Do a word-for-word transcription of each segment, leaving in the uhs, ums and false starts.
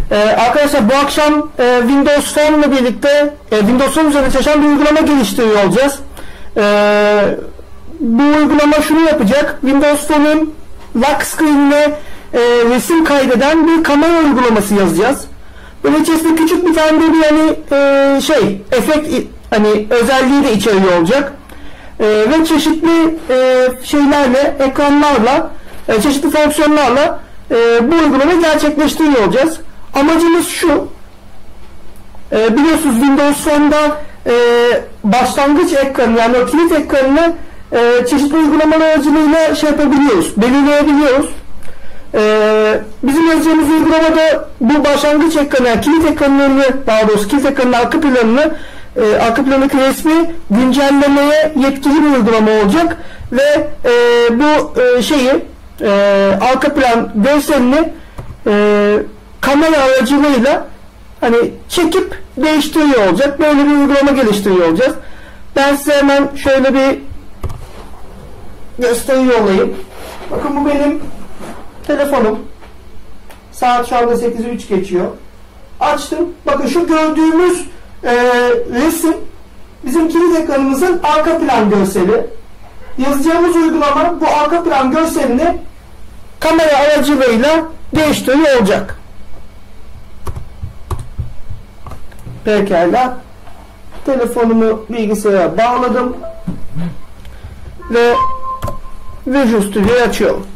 Ee, arkadaşlar bu akşam e, Windows Phone ile birlikte e, Windows Phone üzerinde çalışan bir uygulama geliştiriyor olacağız. Ee, bu uygulama şunu yapacak. Windows Phone'un lock screen'ine e, resim kaydeden bir kamera uygulaması yazacağız. Böyle içerisinde küçük bir tane bir hani e, şey efekt hani özelliği de içeriyor olacak. E, ve çeşitli e, şeylerle, ekranlarla, e, çeşitli fonksiyonlarla e, bu uygulamayı gerçekleştiriyor olacağız. Amacımız şu, e, biliyorsunuz Windows Phone'da e, başlangıç ekranı, yani o kilit ekranını e, çeşitli uygulamalar aracılığıyla şey yapabiliyoruz, belirleyebiliyoruz. E, bizim yazacağımız uygulamada bu başlangıç ekranı, yani kilit ekranını, daha doğrusu kilit ekranının arka planını, e, arka plandaki resmi güncellemeye yetkili bir uygulama olacak ve e, bu e, şeyi e, arka plan görselini e, kamera aracılığıyla hani çekip değiştiriyor olacak. Böyle bir uygulama geliştiriyor olacağız. Ben size hemen şöyle bir gösteriyor olayım. Bakın bu benim telefonum. Saat şu anda sekiz üç geçiyor. Açtım. Bakın şu gördüğümüz e, resim bizim kilit ekranımızın arka plan görseli. Yazacağımız uygulama bu arka plan görselini kamera aracılığıyla değiştiriyor olacak. Pekala. Telefonumu bilgisayara bağladım ve Visual Studio'yu açıyorum.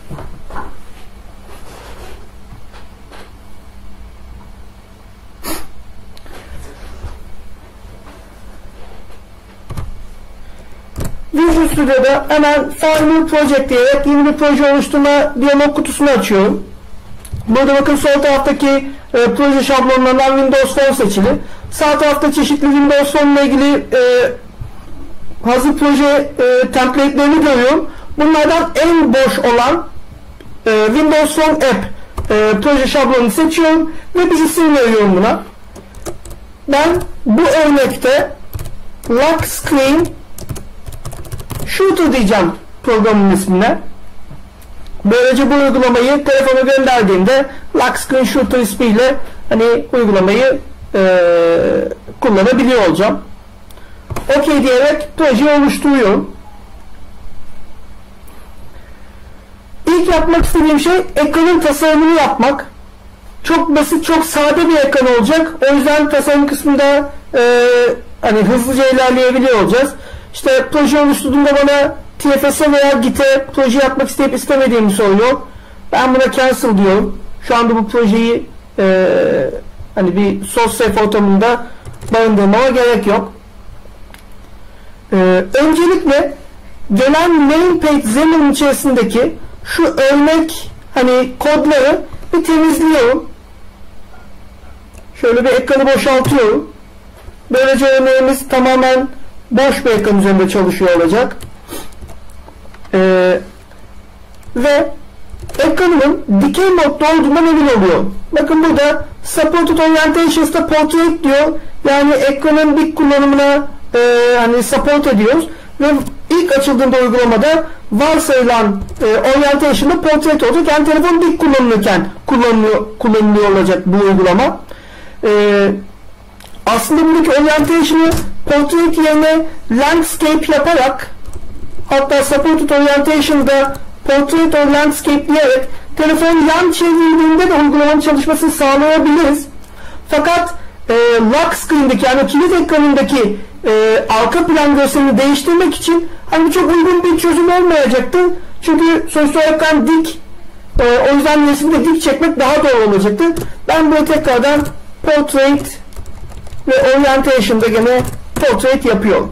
Visual Studio'da hemen File New Project diyerek yeni bir proje oluşturma diyalog kutusunu açıyorum. Burada bakın sol taraftaki e, proje şablonlarından Windows Phone seçili. Sağ tarafta çeşitli Windows Phone ile ilgili e, hazır proje e, template'lerini görüyorum. Bunlardan en boş olan e, Windows Phone App e, proje şablonunu seçiyorum ve bir isim veriyorum buna. Ben bu örnekte Lock Screen Shooter diyeceğim programın ismine. Böylece bu uygulamayı telefona gönderdiğimde Lock Screen Shooter ismiyle hani uygulamayı e, kullanabiliyor olacağım. OK diyerek projeyi oluşturuyorum. İlk yapmak istediğim şey ekranın tasarımını yapmak. Çok basit, çok sade bir ekran olacak. O yüzden tasarım kısmında e, hani hızlıca ilerleyebiliyor olacağız. İşte proje oluşturduğumda bana T F S'e veya Git'e proje yapmak isteyip istemediğimi soruyor. Ben buna cancel diyorum. Şu anda bu projeyi e, hani bir source safe ortamında barındırmama gerek yok. E, öncelikle gelen main page zemin içerisindeki şu örnek hani kodları bir temizliyorum. Şöyle bir ekranı boşaltıyorum. Böylece örneğimiz tamamen boş bir ekran üzerinde çalışıyor olacak. Ee, ve ekranımın dikey modda olduğundan emin oluyorum. Bakın burada Supported Orientations'ta Portrait diyor. Yani ekranın dik kullanımına e, hani support ediyoruz. Ve ilk açıldığında uygulamada varsayılan e, Orientation'da Portrait olacak. Yani telefon dik kullanılırken kullanılıyor, kullanılıyor olacak bu uygulama. Eee Aslında buradaki orientation'ı portrait yerine landscape yaparak, hatta supported orientation'da portrait or landscape diyerek telefon yan çevrildiğinde de uygulamanın çalışmasını sağlayabiliriz. Fakat e, lock screen'deki, yani kilit ekranındaki e, arka plan görselini değiştirmek için hani çok uygun bir çözüm olmayacaktır. Çünkü sonuçta ekran dik, e, o yüzden resmi de dik çekmek daha doğru olacaktır. Ben böyle tekrardan portrait ve orientation'da gene portrait yapıyorum.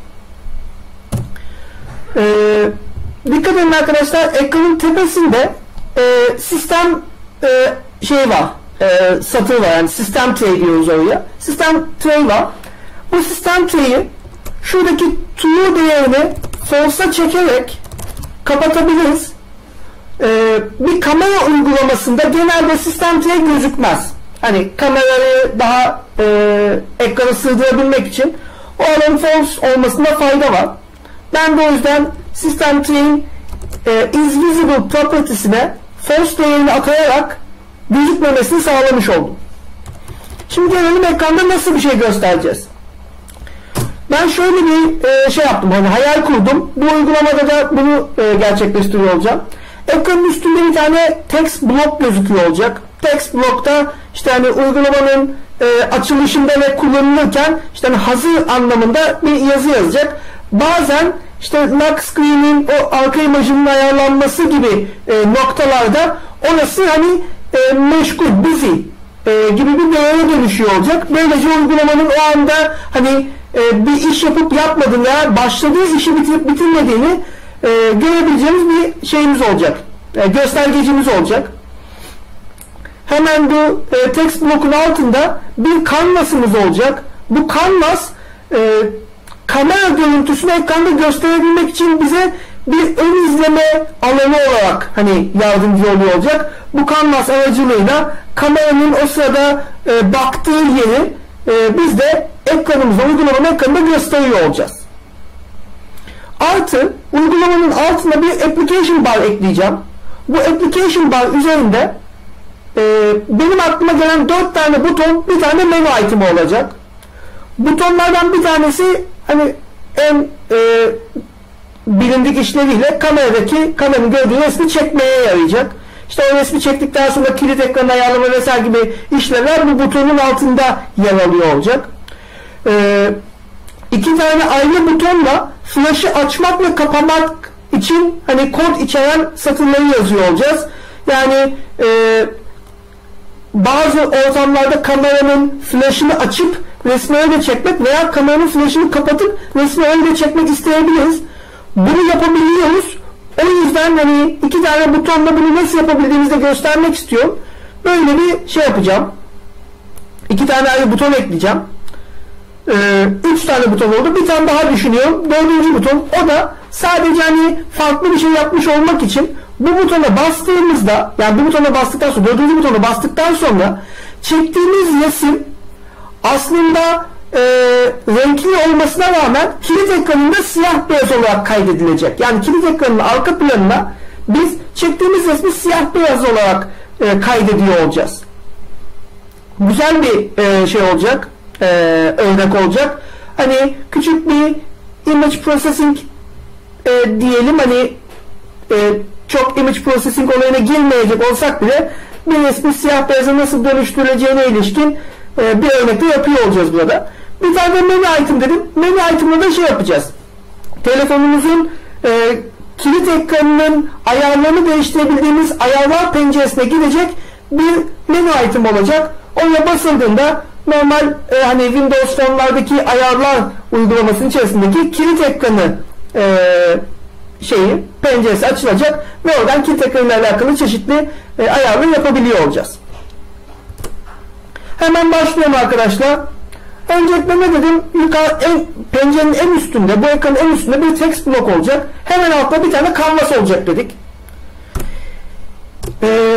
Ee, dikkat edin arkadaşlar, ekranın tepesinde e, sistem e, şey var, e, satır var, yani sistem tray diyoruz oraya. Sistem tray var. Bu sistem tray'i şuradaki true değerini false'a çekerek kapatabiliriz. Ee, bir kamera uygulamasında genelde sistem tray gözükmez. Hani kamerayı daha e, ekrana sığdırabilmek için o alanın false olmasında fayda var. Ben de o yüzden System Tray'in e, is visible property'sine false değerini atayarak gözükmemesini sağlamış oldum. Şimdi gelelim ekranda nasıl bir şey göstereceğiz. Ben şöyle bir e, şey yaptım, hani hayal kurdum. Bu uygulamada da bunu e, gerçekleştiriyor olacağım. Ekranın üstünde bir tane text block gözüküyor olacak. Text block'ta işte hani uygulamanın e, açılışında ve kullanılırken işte hani hazır anlamında bir yazı yazacak. Bazen işte lock screen'in o arka imajının ayarlanması gibi e, noktalarda orası hani e, meşgul, busy e, gibi bir değere dönüşüyor olacak. Böylece uygulamanın o anda hani e, bir iş yapıp yapmadığını veya başladığı işi bitirip bitirmediğini e, görebileceğimiz bir şeyimiz olacak. E, göstergecimiz olacak. Hemen bu e, text block'un altında bir canvas'ımız olacak. Bu canvas e, kamera görüntüsünü ekranda gösterebilmek için bize bir ön izleme alanı olarak hani yardımcı oluyor olacak. Bu canvas aracılığıyla kameranın o sırada e, baktığı yeri e, biz de ekranımızda, uygulamanın ekranında gösteriyor olacağız. Artı uygulamanın altına bir application bar ekleyeceğim. Bu application bar üzerinde e, benim aklıma gelen dört tane buton, bir tane menü itemi olacak. Butonlardan bir tanesi hani en e, bilindik işleviyle kameradaki kameranın gördüğü resmi çekmeye yarayacak. İşte o resmi çektikten sonra kilit ekranı ayarlama vesaire gibi işlevler bu butonun altında yer alıyor olacak. Ee, iki tane ayrı butonla flash'ı açmak ve kapamak için hani kod içeren satırları yazıyor olacağız. Yani e, bazı ortamlarda kameranın flash'ını açıp resmi öyle çekmek veya kameranın flash'ını kapatıp resmi öyle çekmek isteyebiliriz. Bunu yapabiliyoruz. O yüzden hani iki tane butonla bunu nasıl yapabildiğimizi de göstermek istiyorum. Böyle bir şey yapacağım. İki tane ayrı buton ekleyeceğim. Ee, üç tane buton oldu. Bir tane daha düşünüyorum. Dördüncü buton. O da sadece hani farklı bir şey yapmış olmak için bu butona bastığımızda, yani bu butona bastıktan sonra, dördüncü butona bastıktan sonra çektiğimiz resim aslında e, renkli olmasına rağmen kilit ekranında siyah beyaz olarak kaydedilecek. Yani kilit ekranının arka planına biz çektiğimiz resmi siyah beyaz olarak e, kaydediyor olacağız. Güzel bir e, şey olacak, e, örnek olacak. Hani küçük bir image processing e, diyelim, hani e, çok image processing olayına girmeyecek olsak bile bir resmi siyah beyaza nasıl dönüştürüleceğine ilişkin e, bir örnekte yapıyor olacağız burada. Bir tane menü item dedim. Menü item'da da şey yapacağız. Telefonumuzun e, kilit ekranının ayarlarını değiştirebildiğimiz ayarlar penceresine gidecek bir menü item olacak. Ona basıldığında normal e, hani Windows Phone'lardaki ayarlar uygulamasının içerisindeki kilit ekranı e, şeyi, penceresi açılacak ve oradan kilit ekranıyla alakalı çeşitli e, ayarlar yapabiliyor olacağız. Hemen başlıyorum arkadaşlar. Öncelikle ne dedim? Yukarı, en, pencerenin en üstünde, bu ekranın en üstünde bir text block olacak. Hemen altta bir tane canvas olacak dedik. Ee,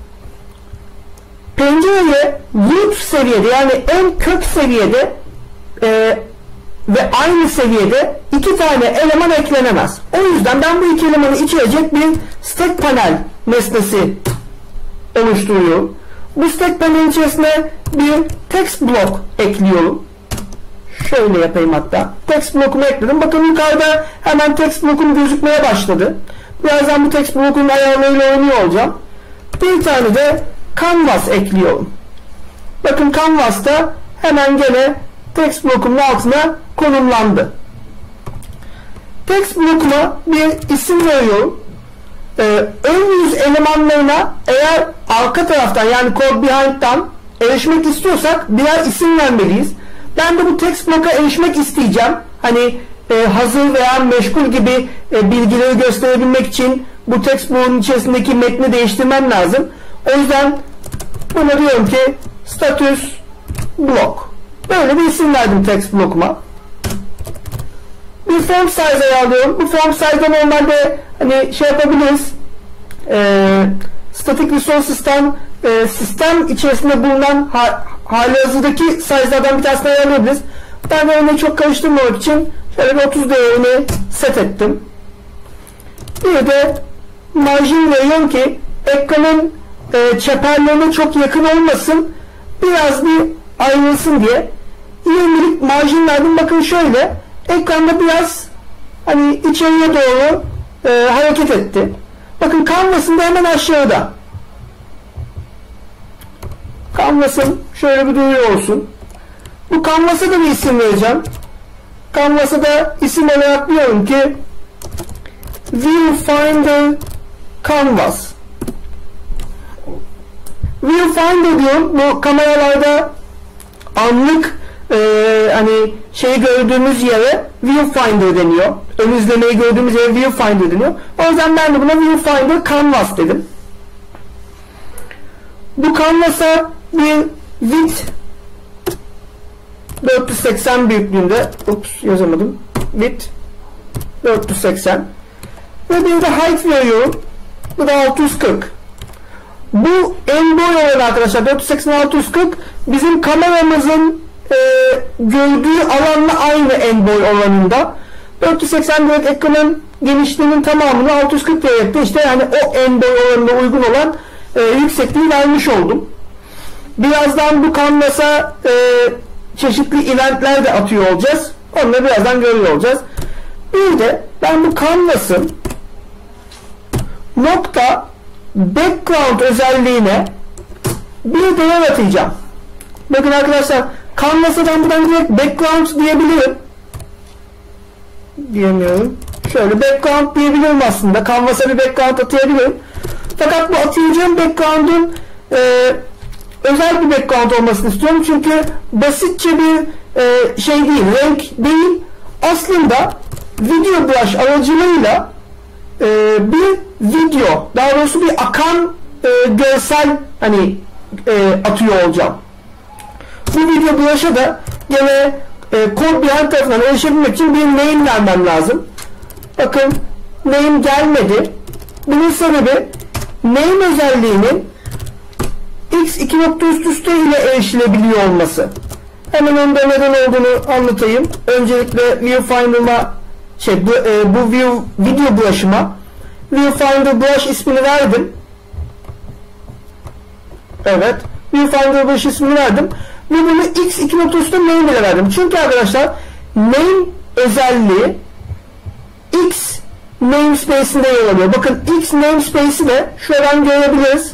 pencereye root seviyede, yani en kök seviyede e, ve aynı seviyede iki tane eleman eklenemez. O yüzden ben bu iki elemanı içerecek bir stack panel nesnesi oluşturuyorum. Bu stack panelin içerisine bir text block ekliyorum. Şöyle yapayım hatta. Text block'umu ekledim. Bakın yukarıda hemen text block'um gözükmeye başladı. Birazdan bu text block'un ayarlarıyla oynuyor olacağım. Bir tane de canvas ekliyorum. Bakın canvas'ta hemen gene text block'umun altına konumlandı. Text block'uma bir isim veriyorum. Ee, ön yüz elemanlarına eğer arka taraftan, yani code behind'dan erişmek istiyorsak birer isim vermeliyiz. Ben de bu text block'a erişmek isteyeceğim. Hani e, hazır veya meşgul gibi e, bilgileri gösterebilmek için bu text block'un içerisindeki metni değiştirmem lazım. O yüzden buna diyorum ki status block. Böyle bir isim verdim text block'uma. Bir font size ayarlıyorum. Bu font size'da normalde hani şey yapabiliriz. E, static resources'tan e, sistem içerisinde bulunan ha, halihazırdaki size'lardan bir tanesini ayarlayabiliriz. Ben de onu çok karıştırmamak için şöyle bir otuz değerini set ettim. Bir de margin veriyorum ki ekranın e, çeperlerine çok yakın olmasın, biraz bir ayrılsın diye yirmilik marjin verdim. Bakın şöyle ekranda biraz hani içeriye doğru e, hareket etti. Bakın Canvas'ın da hemen aşağıda. Canvas'ın şöyle bir duruyor olsun. Bu Canvas'a da bir isim vereceğim. Canvas'a da isim olarak diyorum ki Viewfinder Canvas. Viewfinder diyorum. Bu kameralarda anlık e, hani şeyi gördüğümüz yere Viewfinder deniyor. Ön izlemeyi gördüğümüz yere Viewfinder deniyor. O yüzden ben de buna Viewfinder Canvas dedim. Bu Canvas'a bir width dört yüz seksen büyüklüğünde, ups yazamadım, width dört yüz seksen ve bir de height veriyorum. Bu da altı yüz kırk. Bu en boy olan arkadaşlar dört yüz seksen altı yüz kırk bizim kameramızın e, gördüğü alanla aynı en boy oranında. dört yüz seksen direkt ekranın genişliğinin tamamını altı yüz kırk diyerek de işte yani o en boy oranına uygun olan e, yüksekliği vermiş oldum. Birazdan bu Canvas'a e, çeşitli eventler de atıyor olacağız. Onları birazdan görüyor olacağız. Bir de ben bu Canvas'ın nokta background özelliğine bir değer atacağım. Bakın arkadaşlar Canvas'a ben buradan direkt background diyebilirim. Diyemiyorum. Şöyle background diyebilirim aslında. Canvas'a bir background atayabilirim. Fakat bu atayacağım background'un e, özel bir background olmasını istiyorum. Çünkü basitçe bir e, şey değil, renk değil. Aslında video brush aracılığıyla e, bir video, daha doğrusu bir akan e, görsel hani e, atıyor olacağım. Bu video brush'a da gene e, Code Behind tarafından erişebilmek için bir name vermem lazım. Bakın name gelmedi. Bunun sebebi name özelliğinin x iki nokta üst üste ile erişilebiliyor olması. Hemen onda neden olduğunu anlatayım. Öncelikle Viewfinder'ıma şey bu, e, bu view, video brush'ıma Viewfinder brush ismini verdim. Evet. Viewfinder brush ismini verdim. Ve bunu x iki nokta üstte name ile verdim. Çünkü arkadaşlar name özelliği x namespace'inde yer alıyor. Bakın x namespace'i de şuradan görebiliriz.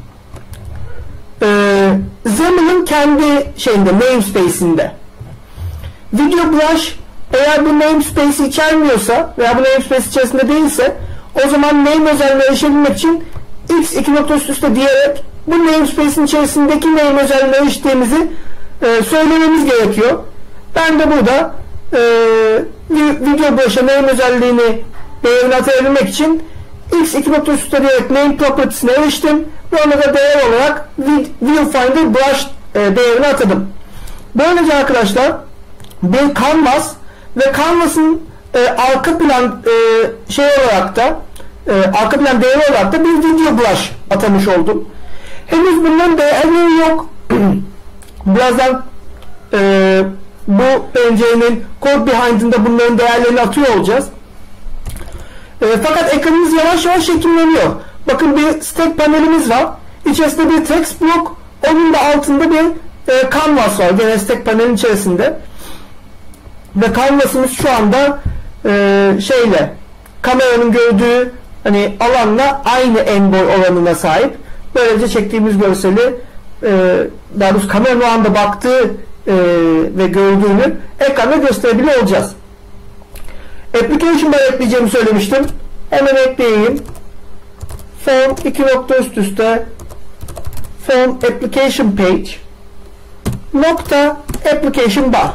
Ee, Xamel'ın kendi şeyinde, namespace'inde. Video brush eğer bu namespace'i içermiyorsa veya bu namespace içerisinde değilse o zaman name özelliğine erişebilmek için x iki nokta üst üste diyerek bu namespace'in içerisindeki name özelliğine eriştiğimizi e, söylememiz gerekiyor. Ben de burada e, video brush'a name özelliğini değerini atabilmek için x iki nokta üst üste diyerek name property'sine eriştim ve ona da değer olarak Viewfinder brush e, değerini atadım. Böylece arkadaşlar bir Canvas ve Canvas'ın e, arka plan e, şey olarak da e, arka plan değeri olarak da bir video brush atamış oldum. Henüz bunların değerleri yok. Birazdan e, bu pencerenin Code Behind'ında bunların değerlerini atıyor olacağız. E, fakat ekranımız yavaş yavaş şekilleniyor. Bakın bir stack panelimiz var. İçerisinde bir text block, onun da altında bir e, canvas var. Gene stack panelin içerisinde. Ve canvasımız şu anda e, şeyle kameranın gördüğü hani alanla aynı en boy oranına sahip. Böylece çektiğimiz görseli e, daha doğrusu kameranın o anda baktığı e, ve gördüğünü ekranda gösterebiliyor olacağız. Application bar ekleyeceğimi söylemiştim. Hemen ekleyeyim. Form iki nokta üst üste Form Application Page nokta Application Bar.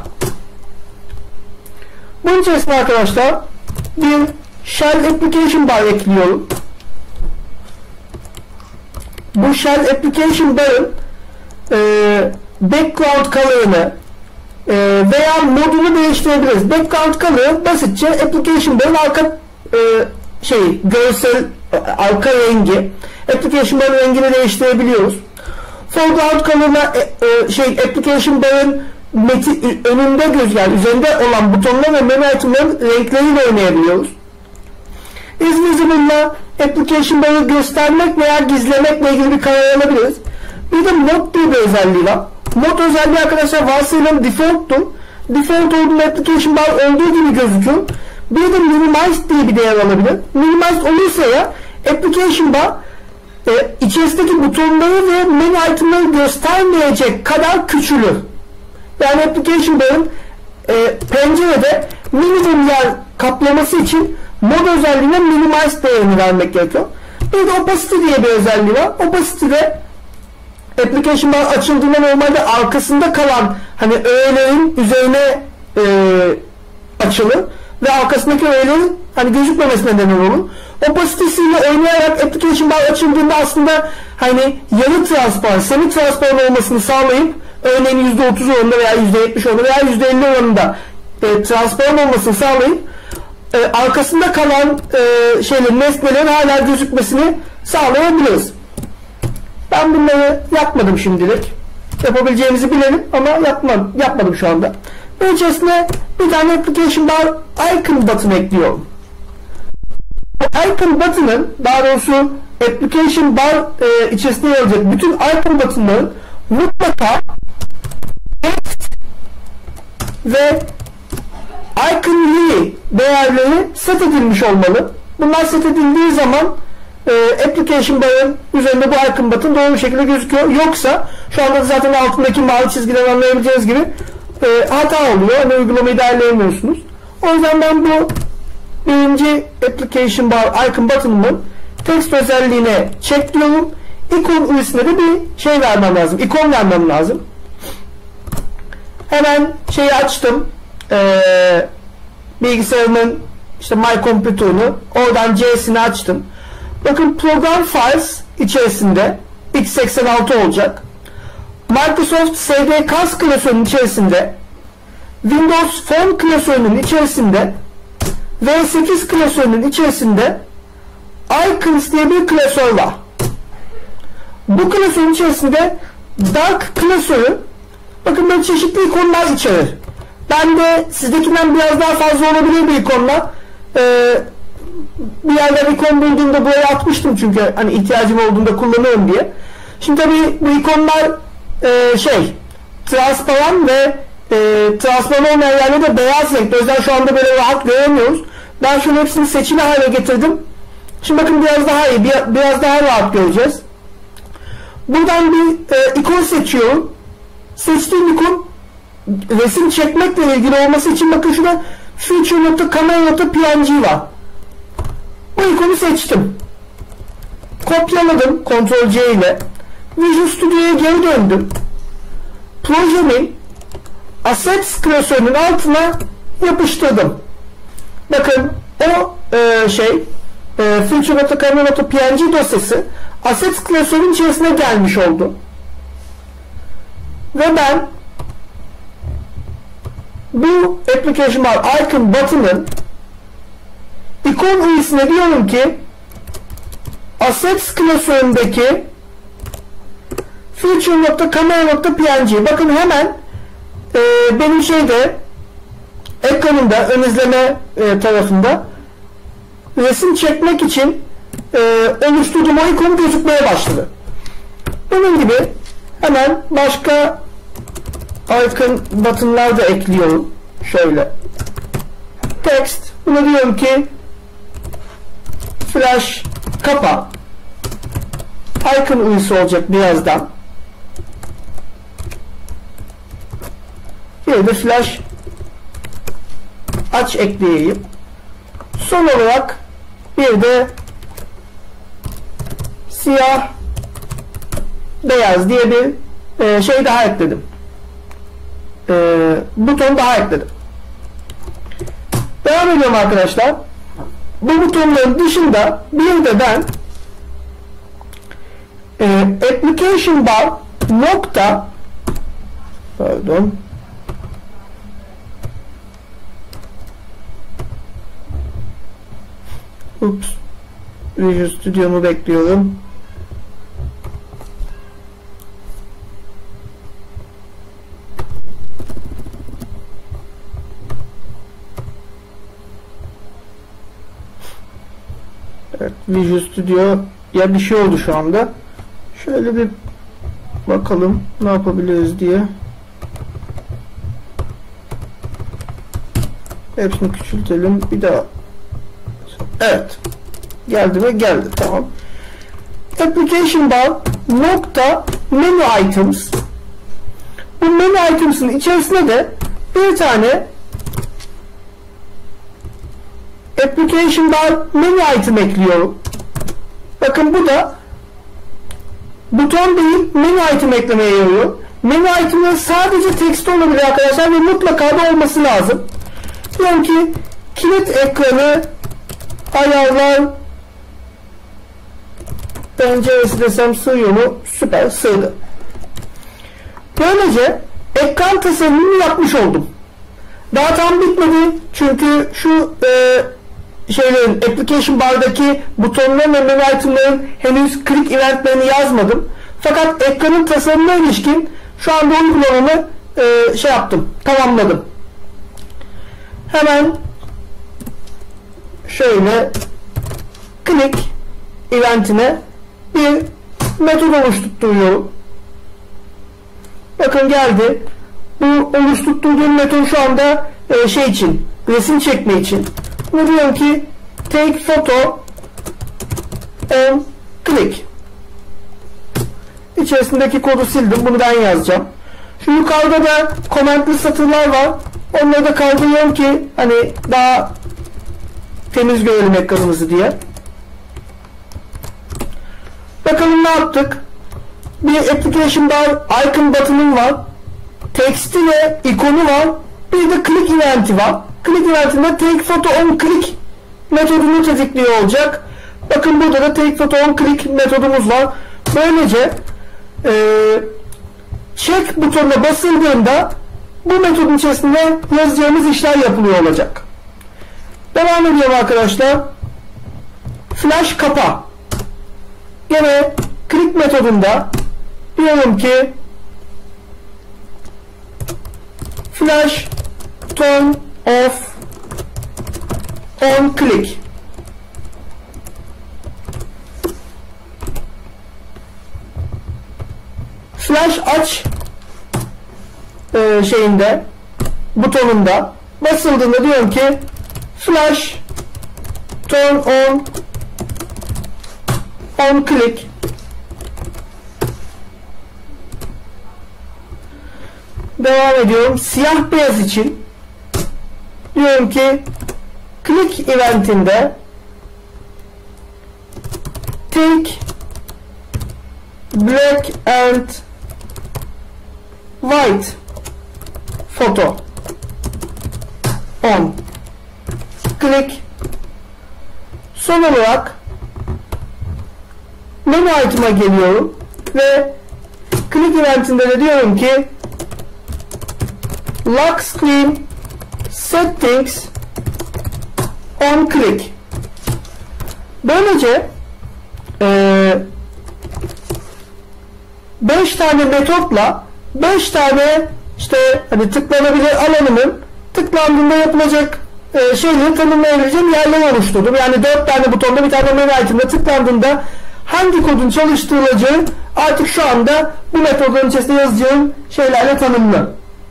Bunun içerisinde arkadaşlar bir Shell Application Bar ekliyorum. Bu Shell Application Bar'ın e, background color'ını e, veya modunu değiştirebiliriz. Background color basitçe Application Bar'ın arka e, şey görsel arka rengi. Application Bar'ın rengini değiştirebiliyoruz. Foreground color'la e, e, şey Application Bar'ın önünde göz yani üzerinde olan butonlar ve menü item'ların renkleriyle oynayabiliyoruz. Is visible'la application bar'ı göstermek veya gizlemekle ilgili bir karar alabiliriz. Bir de mod diye bir özelliği var. Mod özelliği arkadaşlar varsayılan default'tur. Default olduğunda application bar olduğu gibi gözüküyor. Bir de minimize diye bir değer alabilir. Minimize olursa ya application bar e, içerisindeki butonları ve menü itemleri göstermeyecek kadar küçülür. Yani application bar'ın e, pencerede minimum yer kaplaması için mod özelliğine minimize değerini vermek gerekiyor. Bir de opacity diye bir özelliği var. Opacity de application bar açıldığında normalde arkasında kalan hani öğelerin üzerine e, açılır ve arkasındaki öğelerin hani gözükmemesine neden olur. Opacitesiyle oynayarak application bar açıldığında aslında hani yarı transparan, semi transparan olmasını sağlayıp örneğin yüzde otuz oranında veya yüzde yetmiş oranında veya yüzde elli oranında e, transparan olmasını sağlayıp e, arkasında kalan e, şeylerin, nesnelerin hala gözükmesini sağlayabiliriz. Ben bunları yapmadım şimdilik. Yapabileceğimizi bilelim ama yapmam, yapmadım şu anda. Bunun içerisine bir tane application bar icon button ekliyorum. Icon button'ın, daha doğrusu application bar e, içerisinde yer alacak bütün icon button'ların mutlaka text ve icon değerleri set edilmiş olmalı. Bunlar set edildiği zaman e, application bar'ın üzerinde bu icon button doğru bir şekilde gözüküyor. Yoksa şu anda zaten altındaki mavi çizgiden anlayabileceğiniz gibi e, hata oluyor. Hani uygulamayı değerleyemiyorsunuz. O yüzden ben bu birinci application bar icon button'ın text özelliğine check diyorum. İkon üstüne de bir şey vermem lazım. İkon vermem lazım. Hemen şeyi açtım. Ee, bilgisayarımın işte My Computer'ını oradan C'sini açtım. Bakın Program Files içerisinde x seksen altı olacak. Microsoft S D Cast klasörünün içerisinde, Windows Phone klasörünün içerisinde, V sekiz klasörünün içerisinde Icons diye bir klasör var. Bu klasörün içerisinde Dark klasörü bakın böyle çeşitli ikonlar içerir. Ben de sizdekinden biraz daha fazla olabilir bir ikonla ee, bir yerden ikon bulduğumda buraya atmıştım çünkü hani ihtiyacım olduğunda kullanıyorum diye. Şimdi tabii bu ikonlar e, şey transparan ve e, transparan olmayan yerlerde beyaz renkli. O yüzden şu anda böyle rahat göremiyoruz. Ben şunu hepsini seçili hale getirdim. Şimdi bakın biraz daha iyi, bir, biraz daha rahat göreceğiz. Buradan bir e, ikon seçiyorum. Seçtiğim ikon resim çekmekle ilgili olması için bakın şurada future.camera.png var. Bu ikonu seçtim. Kopyaladım Ctrl C ile. Visual Studio'ya geri döndüm. Projemin Assets klasörünün altına yapıştırdım. Bakın o e, şey e, future.camera.png dosyası Assets klasörünün içerisine gelmiş oldu. Ve ben bu application bar icon button'ın ikon üyesine diyorum ki Assets klasöründeki future.camera.png bakın hemen e, benim şeyde ekranımda ön izleme e, tarafında resim çekmek için e, oluşturduğum o ikon gözükmeye başladı. Bunun gibi hemen başka icon buttonlar da ekliyorum. Şöyle text, buna diyorum ki flash kapa, icon üyesi olacak birazdan. Bir de flash aç ekleyeyim. Son olarak bir de siyah beyaz diye bir e, şey daha ekledim. E, buton daha ekledim. Devam ediyorum arkadaşlar. Bu butonların dışında bir de ben e, application bar nokta pardon ups Visual Studio'mu bekliyorum. Visual Studio ya bir şey oldu şu anda. Şöyle bir bakalım ne yapabiliriz diye. Hepsini küçültelim. Bir daha. Evet. Geldi mi? Geldi. Tamam. Application bar nokta menu items. Bu menu items'ın içerisine de bir tane application bar menu item ekliyorum. Bakın bu da buton değil menü item eklemeye yarıyor. Menü item'ın sadece tekst olabilir arkadaşlar ve mutlaka da olması lazım. Diyorum ki kilit ekranı ayarlar penceresi desem sığıyor mu? Süper, sığdı. Böylece ekran tasarımını yapmış oldum. Daha tam bitmedi çünkü şu e, şeylerin application bardaki butonların ve menü itemlerin henüz click eventlerini yazmadım. Fakat ekranın tasarımına ilişkin şu anda uygulamamı e, şey yaptım, tamamladım. Hemen şöyle click eventine bir metod oluşturuyorum. Bakın geldi. Bu oluşturduğum metod şu anda e, şey için, resim çekme için. Bunu diyorum ki take photo on click. İçerisindeki kodu sildim. Bunu ben yazacağım. Şu yukarıda da komentli satırlar var. Onları da kaldırıyorum ki hani daha temiz görelim ekranımızı diye. Bakalım ne yaptık? Bir application bar icon button'um var. Teksti ve ikonu var. Bir de click eventi var. Click eventinde take photo on click metodunu tetikliyor olacak. Bakın burada da take photo on click metodumuz var. Böylece e, check butonuna basıldığında bu metodun içerisinde yazacağımız işler yapılıyor olacak. Devam ediyorum arkadaşlar. Flash kapa. Yine click metodunda diyorum ki flash turn off on click. Flash aç e, şeyinde butonunda basıldığında diyorum ki flash turn on on click. Devam ediyorum. Siyah beyaz için diyorum ki click eventinde take black and white photo on click. Son olarak menü item'a geliyorum ve click eventinde de diyorum ki lock screen settings on click. Böylece beş tane metotla beş tane işte hani tıklanabilir alanımın tıklandığında yapılacak e, şeyleri tanımlayabileceğim yerler oluşturdum. Yani dört tane butonda bir tane menü item'da tıklandığında hangi kodun çalıştırılacağı artık şu anda bu metodların içerisinde yazacağım şeylerle tanımlı.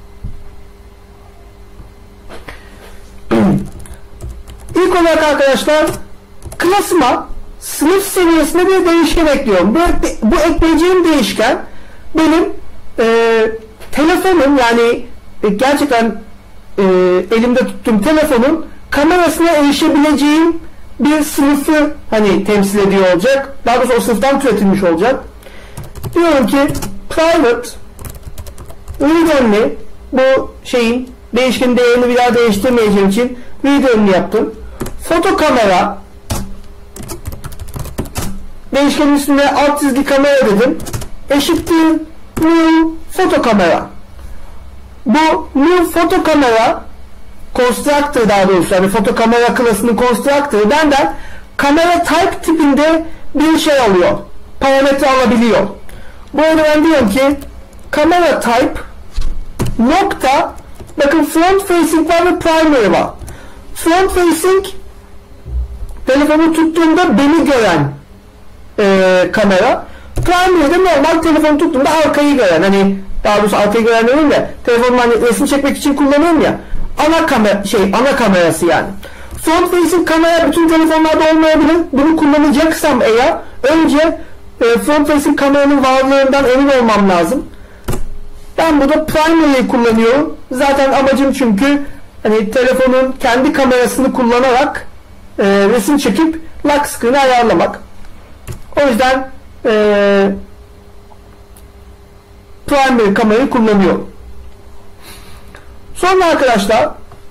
İlk olarak arkadaşlar klasıma sınıf seviyesinde bir değişken ekliyorum. Bu, bu ekleyeceğim değişken benim e, telefonum yani e, gerçekten e, elimde tuttuğum telefonun kamerasına erişebileceğim bir sınıfı hani temsil ediyor olacak. Daha doğrusu o sınıftan türetilmiş olacak. Diyorum ki private read only, bu şeyin değişkenin değerini bir daha değiştirmeyeceğim için read only yaptım. Foto kamera değişkenin üstüne alt çizgi kamera dedim. Eşittir new foto kamera. Bu new foto kamera constructor, daha doğrusu yani foto kamera klasının constructor'ı benden kamera type tipinde bir şey alıyor. Parametre alabiliyor. Bu arada ben diyorum ki kamera type nokta, bakın front facing var ve primary var. Front facing telefonu tuttuğumda beni gören e, kamera. Primary'de normal telefonu tuttuğumda arkayı gören, hani daha doğrusu arkayı gören değil de telefonumu hani resim çekmek için kullanıyorum ya, ana kamera şey ana kamerası yani. Front facing kamera bütün telefonlarda olmayabilir. Bunu kullanacaksam eğer önce e, front facing kameranın varlığından emin olmam lazım. Ben burada primary'yi kullanıyorum. Zaten amacım çünkü hani telefonun kendi kamerasını kullanarak e, resim çekip lock screen'i ayarlamak. O yüzden e, primary kamerayı kullanıyorum. Sonra arkadaşlar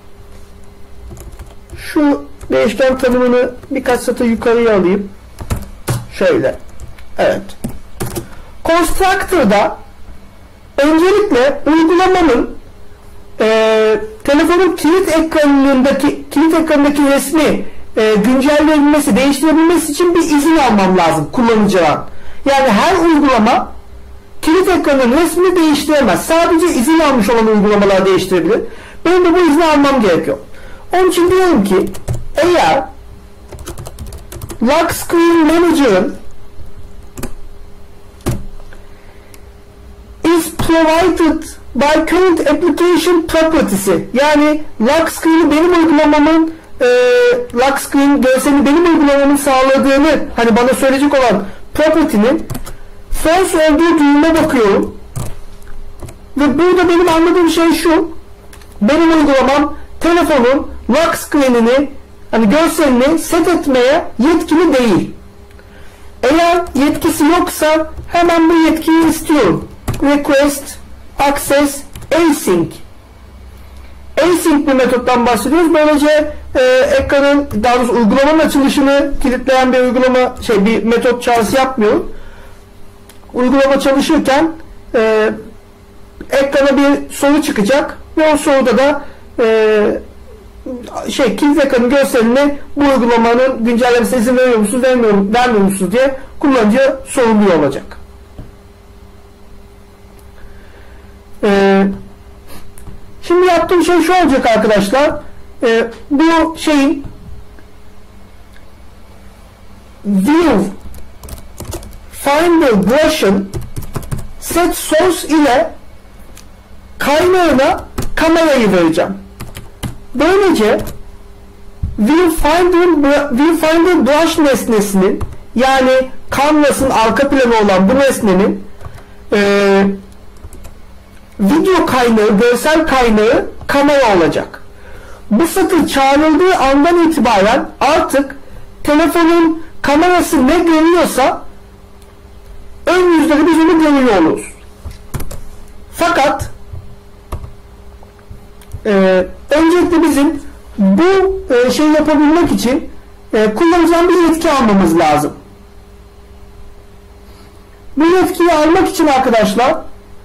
şu değişken tanımını birkaç satır yukarıya alayım. Şöyle. Evet. Constructor'da öncelikle uygulamanın e, telefonun kilit ekranındaki kilit ekranındaki resmi e, güncelleyebilmesi, değiştirebilmesi için bir izin almam lazım kullanıcıdan. Yani her uygulama kilit ekranın resmini değiştiremez. Sadece izin almış olan uygulamalar değiştirebilir. Benim de bu izni almam gerekiyor. Onun için diyorum ki eğer Lock Screen Manager'ın is provided by current application properties'i, yani lock screen'i benim uygulamamın e, lock screen görselini benim uygulamamın sağladığını hani bana söyleyecek olan property'nin false olduğu duruma bakıyorum. Ve burada benim anladığım şey şu: benim uygulamam telefonun lock screen'ini, hani görselini set etmeye yetkili değil. Eğer yetkisi yoksa hemen bu yetkiyi istiyorum. Request Access Async. Async bir metottan bahsediyoruz. Böylece e, ekranın, daha doğrusu uygulamanın açılışını kilitleyen bir uygulama şey bir metot çağrısı yapmıyorum. Uygulama çalışırken e, ekrana bir soru çıkacak ve o soruda da e, şey kilit ekranın görselini bu uygulamanın güncellemesine izin veriyor musunuz, vermiyor, vermiyor musunuz diye kullanıcı sorumlu olacak. Ee, şimdi yaptığım şey şu olacak arkadaşlar. Ee, bu şeyin view finder brush'ın set source ile kaynağına kamerayı vereceğim. Böylece viewfinder, viewfinder brush nesnesinin, yani canvas'ın arka planı olan bu nesnenin e, video kaynağı, görsel kaynağı kamera olacak. Bu satır çağrıldığı andan itibaren artık telefonun kamerası ne görüyorsa ön yüzde biz onu görüyor oluruz. Fakat e, öncelikle bizim bu e, şeyi yapabilmek için e, kullanıcıdan bir yetki almamız lazım. Bu yetkiyi almak için arkadaşlar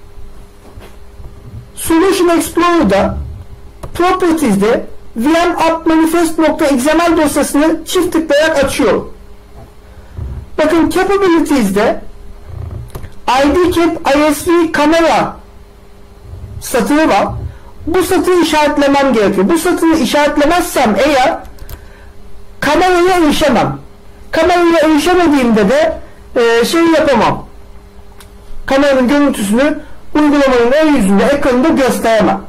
Solution Explorer'da Properties'de V M app manifest.xml dosyasını çift tıklayarak açıyorum. Bakın Capabilities'de I D Cap I S V kamera satırı var. Bu satırı işaretlemem gerekiyor. Bu satırı işaretlemezsem eğer kameraya erişemem. Kameraya erişemediğimde de e, şey yapamam. Kameranın görüntüsünü uygulamanın ön yüzünde, ekranında gösteremem.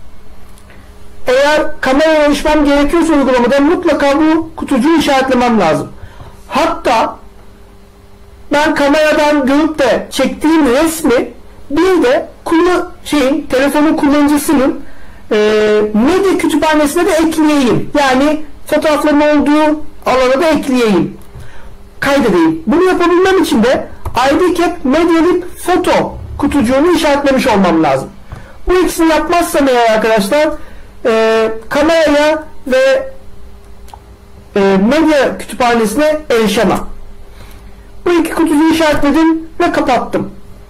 Eğer kameraya erişmem gerekiyorsa uygulamada mutlaka bu kutucuğu işaretlemem lazım. Hatta ben kameradan görüp de çektiğim resmi bir de kullan şeyin telefonun kullanıcısının e, medya kütüphanesine de ekleyeyim. Yani fotoğrafların olduğu alana da ekleyeyim. Kaydedeyim. Bunu yapabilmem için de I D Cap Medialib Foto kutucuğunu işaretlemiş olmam lazım. Bu ikisini yapmazsam eğer arkadaşlar e, kameraya ve e, medya kütüphanesine erişemem. Bu iki kutucuğu işaretledim ve kapattım.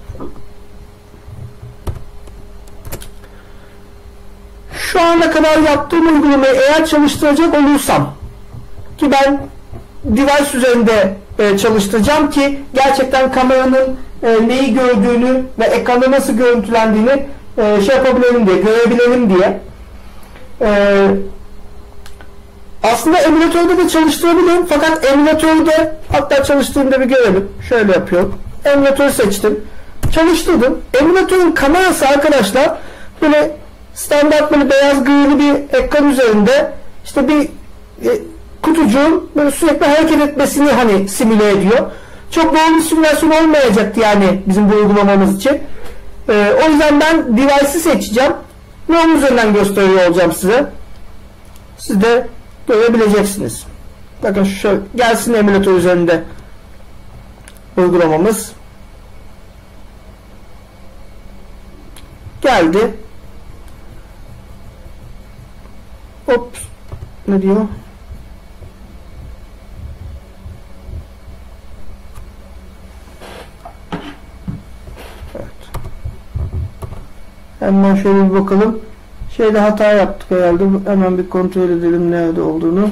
Şu ana kadar yaptığım uygulamayı eğer çalıştıracak olursam, ki ben device üzerinde e, çalıştıracağım ki gerçekten kameranın e, neyi gördüğünü ve ekranda nasıl görüntülendiğini e, şey yapabilelim diye, görebilelim diye. E, aslında emülatörde de çalıştırabilirim. Fakat emülatörde, hatta çalıştığımda bir görelim. Şöyle yapıyorum. Emülatörü seçtim. Çalıştırdım. Emülatörün kamerası arkadaşlar böyle standart böyle beyaz grili bir ekran üzerinde işte bir e, kutucuğun böyle sürekli hareket etmesini hani simüle ediyor. Çok doğru bir simülasyon olmayacaktı yani bizim bu uygulamamız için. E, o yüzden ben device'ı seçeceğim ve onun üzerinden gösteriyor olacağım size. Siz de görebileceksiniz. Bakın şöyle gelsin emülatör üzerinde uygulamamız. Geldi. Hop. Ne diyor? Evet. Hemen şöyle bir bakalım. Şeyde hata yaptık herhalde. Hemen bir kontrol edelim nerede olduğunu.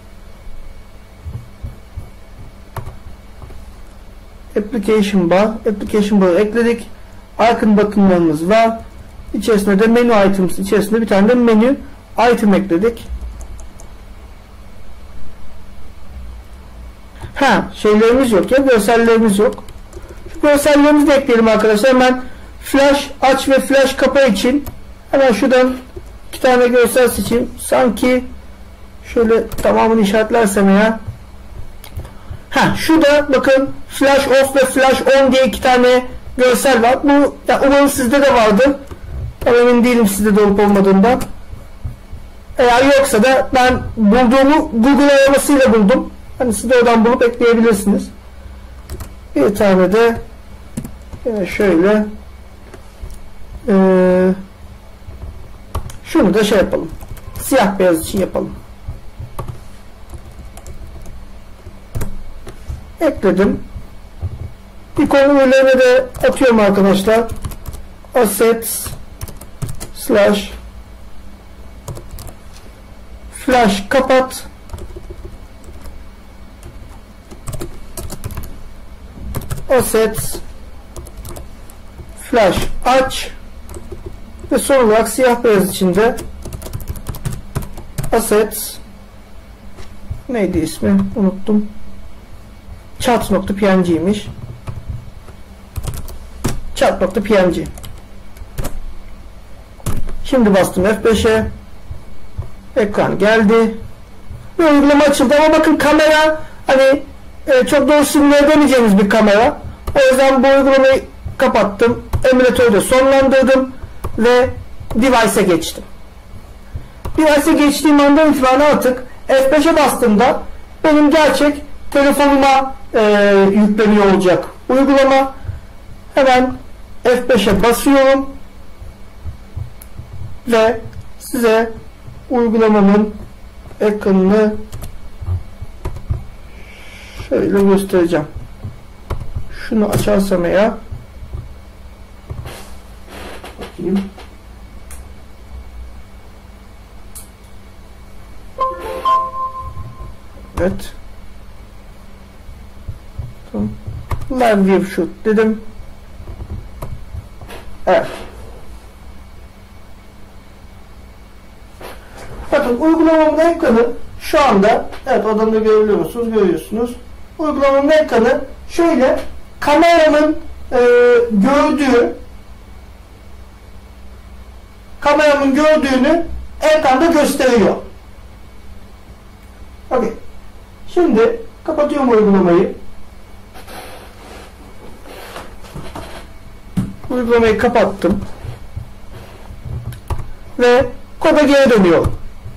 Application bar. Application bar'ı ekledik. Icon bakımlarımız var. İçerisinde de menü items içerisinde bir tane de menü item ekledik. Ha, şeylerimiz yok ya, görsellerimiz yok. Şu görsellerimizi de ekleyelim arkadaşlar. Hemen flash aç ve flash kapa için hemen şuradan iki tane görsel seçeyim. Sanki şöyle tamamını işaretlersem ya. Ha, şurada bakın flash off ve flash on diye iki tane görsel var. Bu ya, umarım sizde de vardır. Ben emin değilim sizde de olup olmadığından. Eğer yoksa da ben bulduğumu Google aramasıyla buldum. Hani siz de oradan bulup ekleyebilirsiniz. Bir tane de şöyle ee, şunu da şey yapalım. Siyah beyaz için yapalım. Ekledim. İkon üyelerine de atıyorum arkadaşlar. Assets slash flash kapat assets flash aç ve son olarak siyah beyaz içinde assets neydi ismi unuttum, chat.png'ymiş. Chat.png. Şimdi bastım F beşe. Ekran geldi. Bir uygulama açıldı ama bakın kamera hani e, çok doğru simüle edemeyeceğimiz bir kamera. O yüzden bu uygulamayı kapattım. Emülatörü de sonlandırdım ve device'e geçtim. Device'e geçtiğim andan itibaren artık F beşe bastığımda benim gerçek telefonuma e, yükleniyor olacak uygulama. Hemen F beşe basıyorum ve size uygulamamın ekranını şöyle göstereceğim. Şunu açarsam eğer bakayım. Evet. Tamam. Live view shoot dedim. Evet. Bakın uygulamamın ekranı şu anda, evet odamda görebiliyor musunuz? Görüyorsunuz. Uygulamamın ekranı şöyle kameramın e, gördüğü kameramın gördüğünü ekranda gösteriyor. Okay. Şimdi kapatıyorum uygulamayı. Uygulamayı kapattım. Ve koda geri dönüyorum.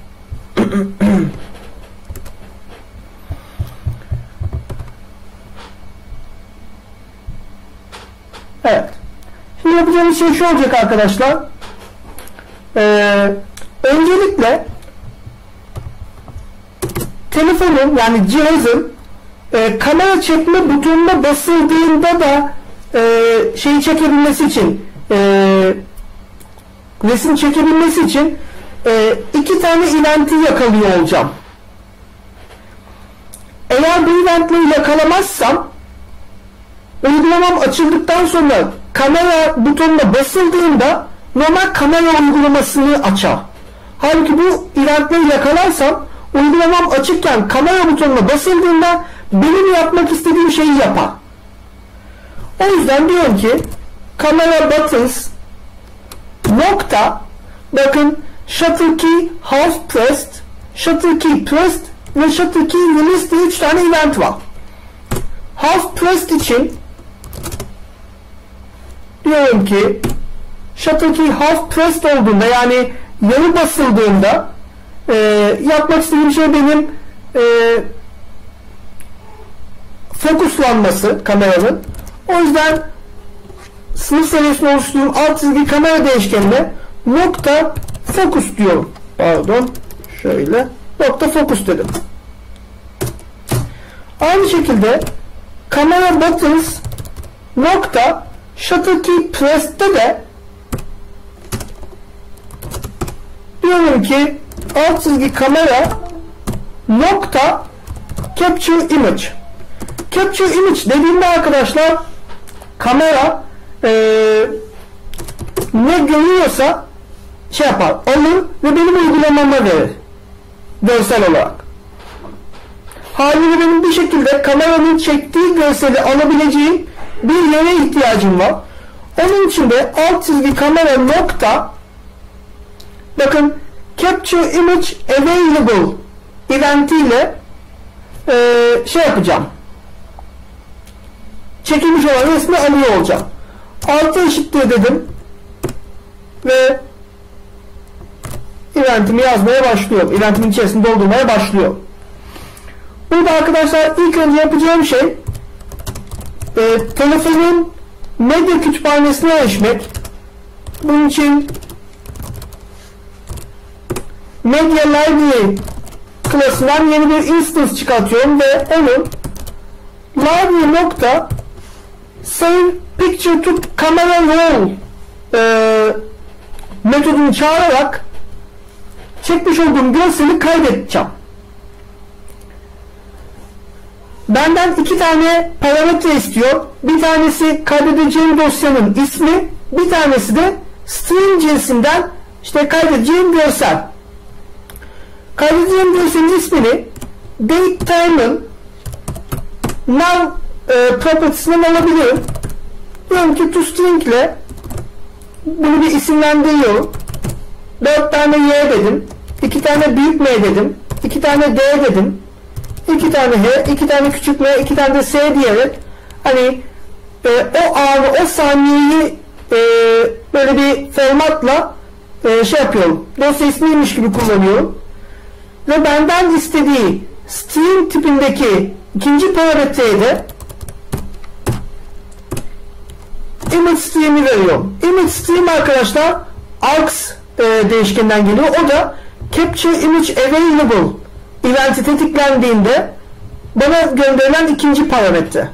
Evet. Şimdi yapacağımız şey şu olacak arkadaşlar. Ee, öncelikle telefonun yani cihazın e, kamera çekme butonuna basıldığında da e, şeyi çekebilmesi için e, resim çekebilmesi için e, iki tane eventi yakalıyor olacağım. Eğer bu eventleri yakalamazsam uygulamam açıldıktan sonra kamera butonuna basıldığında normal kamera uygulamasını açar. Halbuki bu eventleri yakalarsam uygulamam açıkken kamera butonuna basıldığında benim yapmak istediğim şeyi yapar. O yüzden diyorum ki kamera buttons nokta, bakın shutter key half pressed, shutter key pressed ve shutter key released diye üç tane event var. Half pressed için diyorum ki shutter key half pressed olduğunda, yani yarı basıldığında e, yapmak istediğim şey benim e, fokuslanması kameranın. O yüzden sınıf seviyesinde oluşturduğum alt çizgi kamera değişkenine nokta focus diyorum. Pardon. Şöyle. Nokta focus dedim. Aynı şekilde kamera buttons nokta shutter key pressed'de de diyorum ki alt çizgi kamera nokta capture image. Capture image dediğimde arkadaşlar kamera ee, ne görüyorsa şey yapar, alır ve benim uygulamama verir görsel olarak. Haliyle benim bir şekilde kameranın çektiği görseli alabileceğim bir yere ihtiyacım var. Onun için de alt çizgi kamera nokta, bakın capture image available eventiyle ee, şey yapacağım, çekilmiş olan resmi alıyor olacağım. Altı eşittir dedim ve eventimi yazmaya başlıyorum. Eventimin içerisinde doldurmaya başlıyorum. Burada arkadaşlar ilk önce yapacağım şey e, telefonun medya kütüphanesine erişmek. Bunun için Media Library klasından yeni bir instance çıkartıyorum ve onu library nokta save picture to camera roll e, metodunu çağırarak çekmiş olduğum görseli kaydedeceğim. Benden iki tane parametre istiyor. Bir tanesi kaydedeceğim dosyanın ismi, bir tanesi de stream cinsinden işte kaydedeceğim görsel. Kaydedeceğim görselin ismini DateTime'ın now e, property'sinden alabilirim. Diyorum ki toString ile bunu bir isimlendiriyorum. Dört tane Y dedim. iki tane büyük M dedim. iki tane D dedim. iki tane H, iki tane küçük M, iki tane de S diyerek hani e, o anı, o saniyeyi e, böyle bir formatla e, şey yapıyorum. Dosya ismiymiş gibi kullanıyorum. Ve benden istediği string tipindeki ikinci parametreye de image stream'i veriyorum. Image stream arkadaşlar args e, değişkeninden geliyor. O da capture image available eventi tetiklendiğinde bana gönderilen ikinci parametre.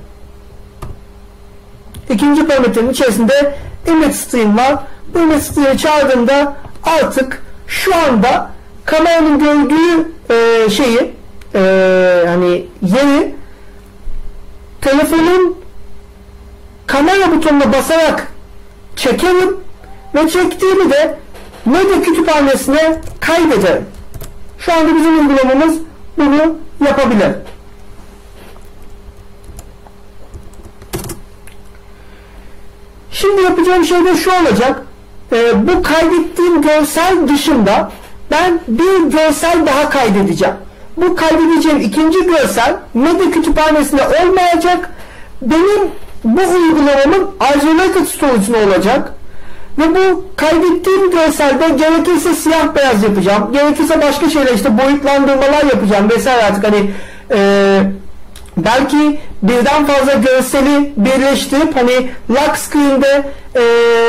İkinci parametrenin içerisinde image stream var. Bu image stream'i çağırdığımda artık şu anda kameranın gördüğü e, şeyi e, hani yeri telefonun kamera butonuna basarak çekerim ve çektiğimi de medya kütüphanesine kaydederim. Şu anda bizim uygulamamız bunu yapabilir. Şimdi yapacağım şey de şu olacak. Ee, bu kaydettiğim görsel dışında ben bir görsel daha kaydedeceğim. Bu kaydedeceğim ikinci görsel medya kütüphanesinde olmayacak. Benim bu uygulamamın isolated storage'da olacak. Ve bu kaydettiğim görselde gerekirse siyah beyaz yapacağım. Gerekirse başka şeyler, işte boyutlandırmalar yapacağım vesaire artık hani e, belki birden fazla görseli birleştirip hani lock screen'de e,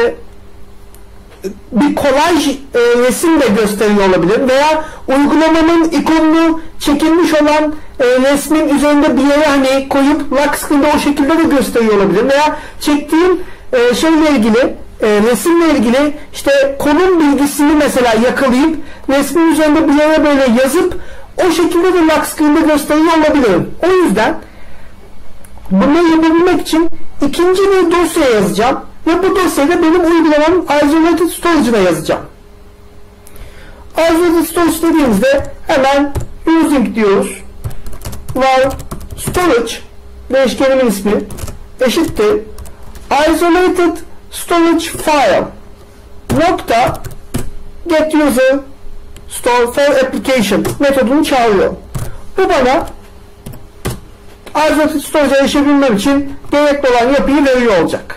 bir kolaj e, resim de gösteriyor olabilir veya uygulamamın ikonunu çekilmiş olan e, resmin üzerinde bir yere hani koyup lock screen'de o şekilde de gösteriyor olabilir veya çektiğim e, şeyle ilgili e, resimle ilgili işte konum bilgisini mesela yakalayıp resmin üzerinde bir yere böyle yazıp o şekilde de lock screen'de gösteriyor olabilirim. O yüzden bunu yapabilmek için ikinci bir dosya yazacağım. Ve bu dosyada benim uygulamamın isolated storage'ına yazacağım. Isolated storage dediğimizde hemen using diyoruz. Var storage değişkenimin ismi eşittir isolated storage file nokta get user store for application metodunu çağırıyor. Bu bana isolated storage'a erişebilmem için gerekli olan yapıyı veriyor olacak.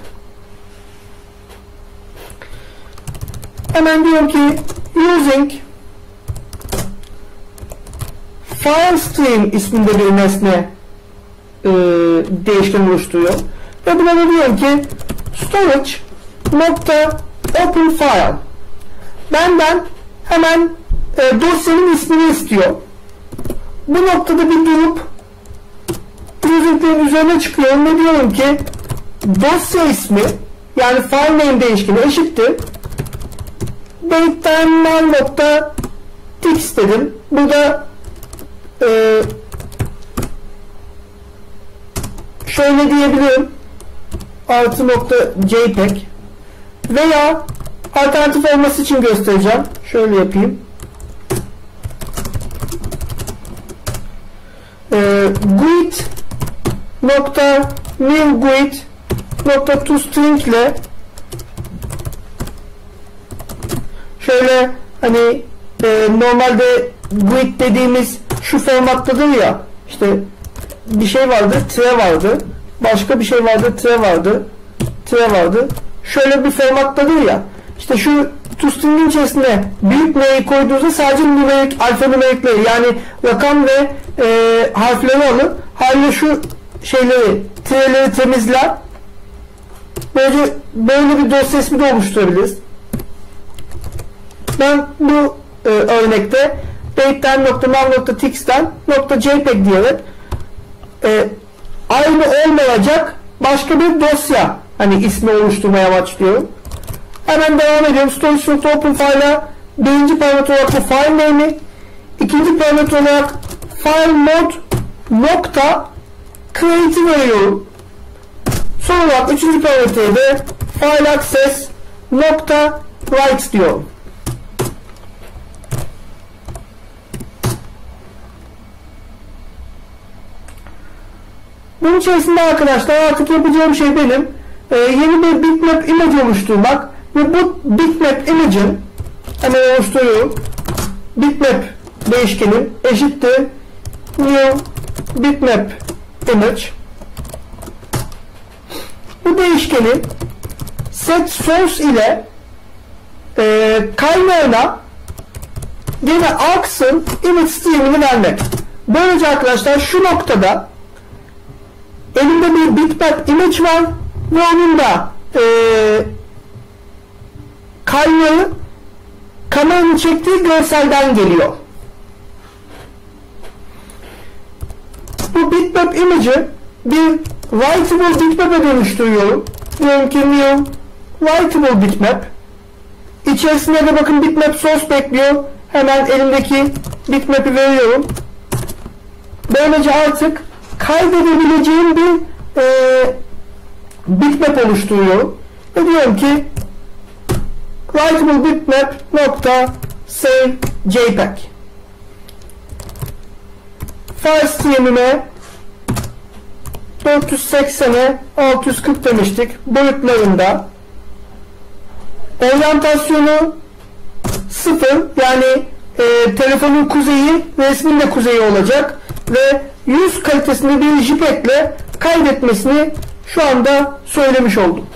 Hemen diyorum ki using filestream isminde bir nesne e, değişken oluşturuyor. Ve buna da diyorum ki storage nokta open file. Benden hemen e, dosyanın ismini istiyor. Bu noktada bir durup using'lerin üzerine çıkıyorum ve diyorum ki dosya ismi yani file name değişkeni eşittir date'den nokta txt dedim. Burada e, şöyle diyebilirim artı nokta jpeg veya alternatif olması için göstereceğim. Şöyle yapayım. E, guid nokta new guid nokta toString ile şöyle hani e, normalde guid dediğimiz şu formattadır ya, işte bir şey vardı, tire vardı, başka bir şey vardı, tire vardı, tire vardı. Şöyle bir formattadır ya. İşte şu toString'in içerisine büyük N'yi koyduğunuzda sadece numerik, alfanümerikleri yani rakam ve e, harfleri alır. Haliyle şu şeyleri, tireleri temizler. Böylece böyle bir dosya ismi de oluşturabiliriz. Ben bu e, örnekte date'den nokta nav nokta txt'ten nokta jpeg diyerek e, aynı olmayacak başka bir dosya hani ismi oluşturmaya amaçlıyorum. Hemen devam ediyorum. Storage nokta open file'a birinci parametre olarak bu file name'i, ikinci parametre olarak file mode nokta create'i veriyorum. Son olarak üçüncü parametreye de file access nokta write diyorum. Bunun içerisinde arkadaşlar artık yapacağım şey benim e, yeni bir bitmap image oluşturmak ve bu bitmap image'in hemen oluşturuyorum. Bitmap değişkenim eşittir new bitmap image. Bu değişkenin set source ile e, kaynağına yine args'ın image stream'ini vermek. Böylece arkadaşlar şu noktada elimde bir bitmap image var ve onun da e, kaynağı kameranın çektiği görselden geliyor. Bu bitmap image'ı bir writable bitmap'e dönüştürüyorum. Diyorum ki new writable bitmap. İçerisinde de bakın bitmap source bekliyor. Hemen elimdeki bitmap'i veriyorum. Böylece artık kaydedebileceğim bir e, bitmap oluşturuyorum. Ve diyorum ki writable bitmap nokta save jpeg. File stream'ime dört yüz seksene altı yüz kırk demiştik. Boyutlarında oryantasyonu sıfır yani e, telefonun kuzeyi resmin de kuzeyi olacak ve yüz kalitesinde bir jpeg ile kaydetmesini şu anda söylemiş oldum.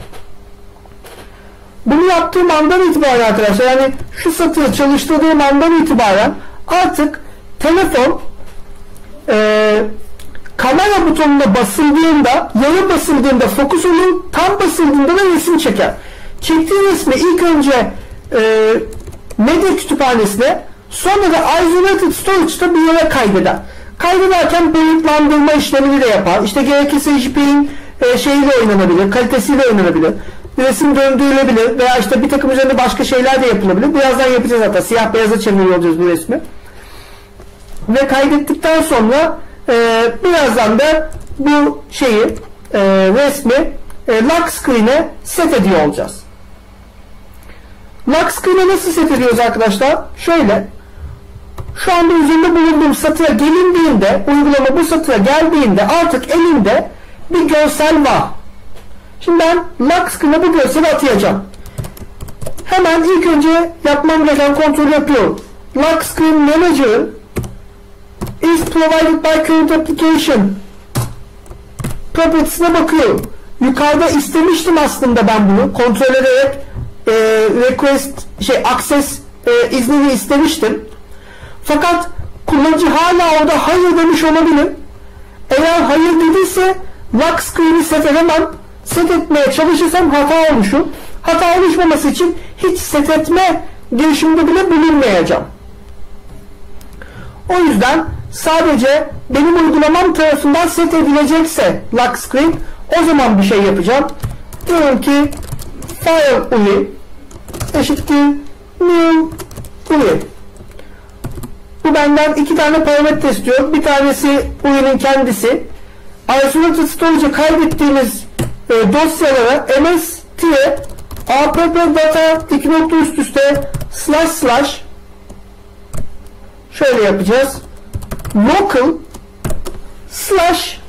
Bunu yaptığım andan itibaren arkadaşlar, yani şu satırı çalıştırdığım andan itibaren artık telefon e, kamera butonuna basıldığında, yarı basıldığında fokus olur, tam basıldığında da resim çeker. Çektiği resmi ilk önce e, medya kütüphanesine, sonra da isolated storage'da bir yere kaydeder. Kaydederken boyutlandırma işlemini de yapar. İşte gerekirse jpeg'in e, şeyiyle oynanabilir, kalitesiyle oynanabilir. Resim döndürülebilir veya işte bir takım üzerinde başka şeyler de yapılabilir. Birazdan yapacağız hatta. Siyah beyaza çeviriyor olacağız bu resmi. Ve kaydettikten sonra e, birazdan da bu şeyi e, resmi e, lock screen'e set ediyor olacağız. Lock screen'e nasıl set ediyoruz arkadaşlar? Şöyle şu anda üzerinde bulunduğum satıra gelindiğinde, uygulama bu satıra geldiğinde artık elimde bir görsel var. Şimdi ben lock screen'e bu görseli atayacağım. Hemen ilk önce yapmam gereken kontrol yapıyorum. Lock screen manager is provided by current application properties'ine bakıyorum. Yukarıda istemiştim aslında ben bunu. Kontrol ederek e, request şey access e, iznini istemiştim. Fakat kullanıcı hala orada hayır demiş olabilir. Eğer hayır dediyse lock screen'i set edemem. Set etmeye çalışırsam hata oluşur. Hata oluşmaması için hiç set etme girişiminde bile bulunmayacağım. O yüzden sadece benim uygulamam tarafından set edilecekse lock screen, o zaman bir şey yapacağım. Diyorum ki file U I eşittir new U I. Bu benden iki tane parametre istiyor. Bir tanesi U I'nin kendisi. Isolated Storage'a kaydettiğimiz e, dosyalara ms-app-data iki nokta üst üste slash slash şöyle yapacağız. Local slash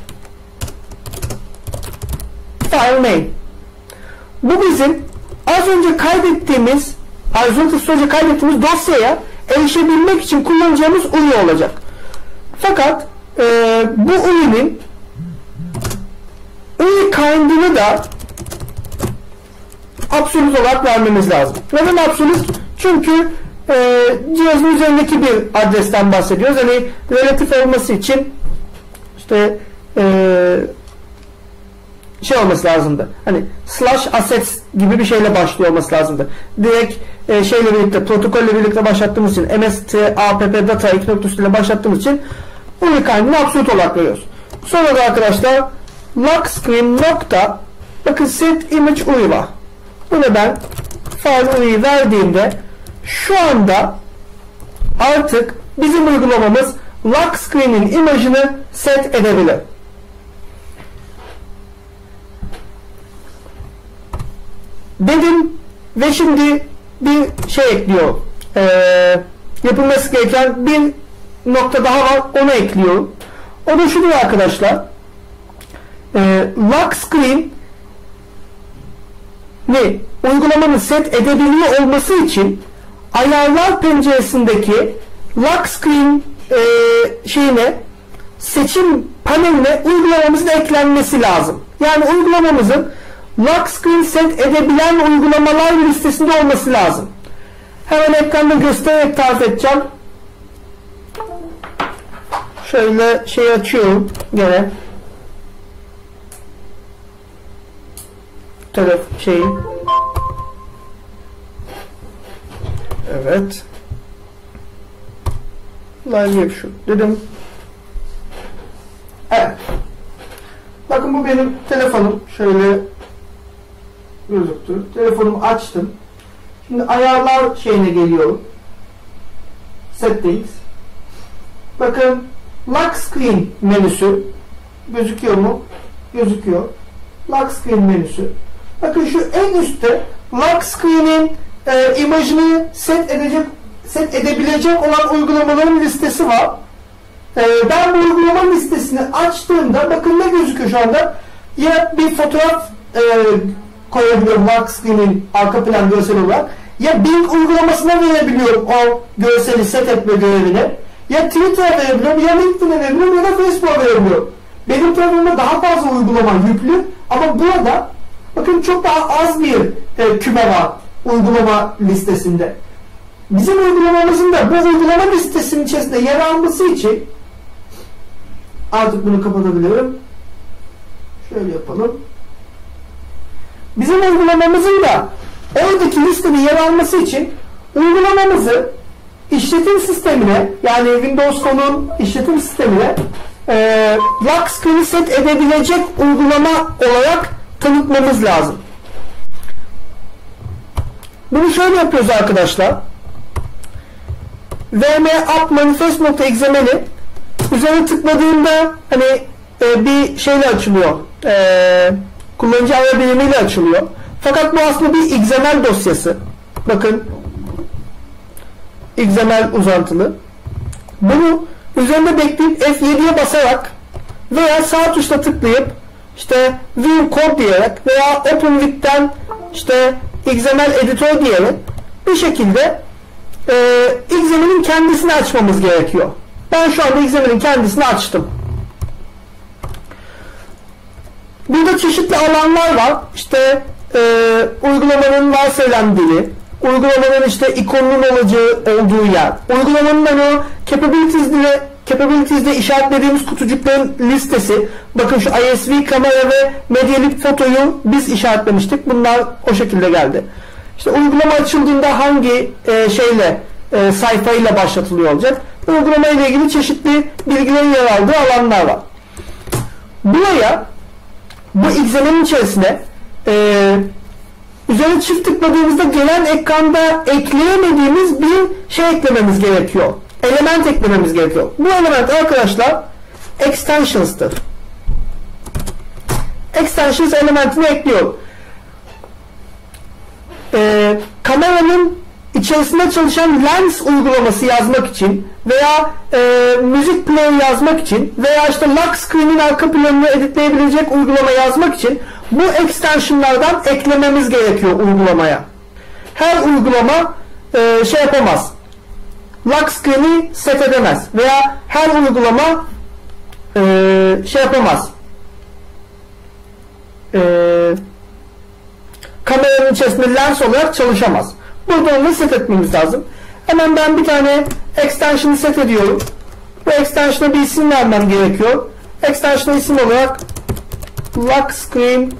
file name. Bu bizim az önce kaydettiğimiz Isolated Storage'a kaydettiğimiz dosyaya erişebilmek için kullanacağımız U I olacak. Fakat e, bu U I'nin U I kind'ını da absolut olarak vermemiz lazım. Neden absolut? Çünkü e, cihazın üzerindeki bir adresten bahsediyoruz. Hani relatif olması için işte e, şey olması lazımdı. Hani slash assets gibi bir şeyle başlıyor olması lazımdı. Direkt e, şeyle birlikte, protokolle birlikte başlattığımız için ms-app-data iki nokta üst ile başlattığımız için U I kind'ını absolut olarak veriyoruz. Sonra da arkadaşlar lock screen nokta bakın set image U I var. Bunu ben file U I'yi verdiğimde şu anda artık bizim uygulamamız lock screen'in imajını set edebilir. Dedim ve şimdi bir şey ekliyor. Ee, yapılması gereken bir nokta daha var. Onu ekliyorum. O da şudur arkadaşlar. Ee, lock screen ne? Uygulamanın set edebiliyor olması için ayarlar penceresindeki lock screen e, şeyine seçim paneline uygulamamızın eklenmesi lazım. Yani uygulamamızın lock screen set edebilen uygulamalar listesinde olması lazım. Hemen ekranda göstererek tarif edeceğim. Şöyle şey açıyorum gene. Taraf şeyi. Evet. Live şu dedim. Evet. Bakın bu benim telefonum. Şöyle gözüktü. Telefonumu açtım. Şimdi ayarlar şeyine geliyorum. Settings. Bakın lock screen menüsü gözüküyor mu? Gözüküyor. Lock screen menüsü. Bakın şu en üstte lock screen'in e, imajını set edecek, set edebilecek olan uygulamaların listesi var. E, ben bu uygulama listesini açtığımda bakın ne gözüküyor şu anda? Ya bir fotoğraf e, koyabiliyorum lock screen'in arka plan görseli olarak. Ya Bing uygulamasına verebiliyorum o görseli set etme görevini. Ya Twitter'a verebiliyorum, ya LinkedIn'e verebiliyorum, ya da Facebook'a verebiliyorum. Benim tarafımda daha fazla uygulama yüklü ama burada bakın çok daha az bir e, küme var uygulama listesinde. Bizim uygulamamızın da bu uygulama listesinin içerisinde yer alması için artık bunu kapatabilirim. Şöyle yapalım. Bizim uygulamamızın da oradaki listede yer alması için uygulamamızı işletim sistemine, yani Windows Phone'un işletim sistemine e, lock screen'i set edebilecek uygulama olarak tanıtmamız lazım. Bunu şöyle yapıyoruz arkadaşlar. vmapp-manifest.xml'i üzerine tıkladığımda hani e, bir şeyle açılıyor. E, kullanıcı ayar birimiyle açılıyor. Fakat bu aslında bir X M L dosyası. Bakın X M L uzantılı. Bunu üzerinde bekleyip F yediye basarak veya sağ tuşla tıklayıp işte View Code diyerek veya OpenWidth'ten işte X M L editör diyerek bir şekilde e, X M L'in kendisini açmamız gerekiyor. Ben şu anda X M L'in kendisini açtım. Burada çeşitli alanlar var. İşte e, uygulamanın varsayılan dili, uygulamanın işte ikonunun olacağı olduğu yer, uygulamanın hani o capabilities'de capabilities'de işaretlediğimiz kutucukların listesi. Bakın şu I S V kamera ve MediaLib fotoyu biz işaretlemiştik. Bunlar o şekilde geldi. İşte uygulama açıldığında hangi e, şeyle e, sayfayla başlatılıyor olacak. Uygulama ile ilgili çeşitli bilgilerin yer aldığı alanlar var. Buraya bu X M L'in içerisine e, üzerine çift tıkladığımızda gelen ekranda ekleyemediğimiz bir şey eklememiz gerekiyor. Element eklememiz gerekiyor. Bu element arkadaşlar extensions'tır. Extensions elementini ekliyor. E, kameranın içerisinde çalışan Lens uygulaması yazmak için veya e, müzik player yazmak için veya işte lock screen'in arka planını editleyebilecek uygulama yazmak için bu extensionlardan eklememiz gerekiyor uygulamaya. Her uygulama e, şey yapamaz. Lock screen'i set edemez veya her uygulama e, şey yapamaz. E, kameranın içerisinde lens olarak çalışamaz. Burada onu set etmemiz lazım. Hemen ben bir tane extension'ı set ediyorum. Bu extension'a bir isim vermem gerekiyor. Extension'a isim olarak lock screen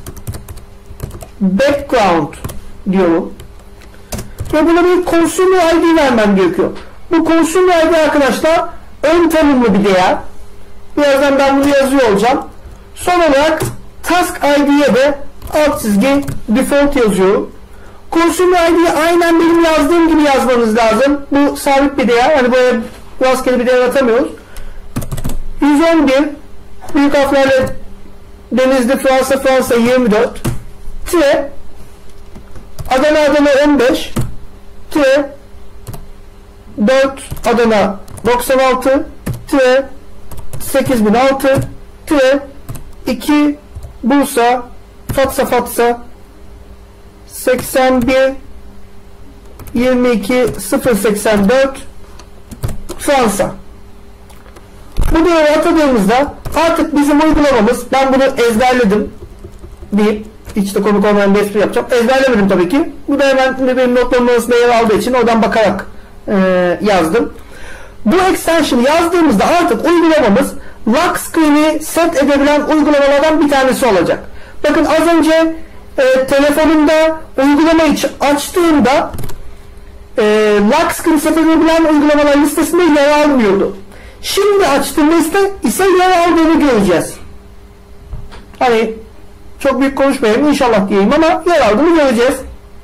background diyorum. Ve buna bir consumer I D vermem gerekiyor. Bu consumer I D arkadaşlar ön tanımlı bir değer. Birazdan ben bunu yazıyor olacağım. Son olarak task I D'ye de alt çizgi default yazıyorum. Consumer I D'yi aynen benim yazdığım gibi yazmanız lazım. Bu sabit bir değer. Hani böyle rastgele bir değer atamıyoruz. yüz on bir büyük harflerle Denizli Fransa Fransa yirmi dört tire Adana Adana on beş tire dört Adana doksan altı tire sekiz bin altı tire iki Bursa Fatsa Fatsa seksen bir yirmi iki sıfır seksen dört Fransa. Bu değeri atadığımızda artık bizim uygulamamız, ben bunu ezberledim deyip hiç de komik olmayan bir espri yapacağım. Ezberlemedim tabii ki. Bu da hemen benim notlarım arasında yer aldığı için oradan bakarak e, yazdım. Bu extension yazdığımızda artık uygulamamız lock screen'i set edebilen uygulamalardan bir tanesi olacak. Bakın az önce e, telefonumda uygulamayı açtığımda e, lock screen set edebilen uygulamalar listesinde yer almıyordu. Şimdi açtığım liste ise yer aldığını göreceğiz. Hani çok büyük konuşmayayım inşallah diyeyim ama yer aldığını göreceğiz.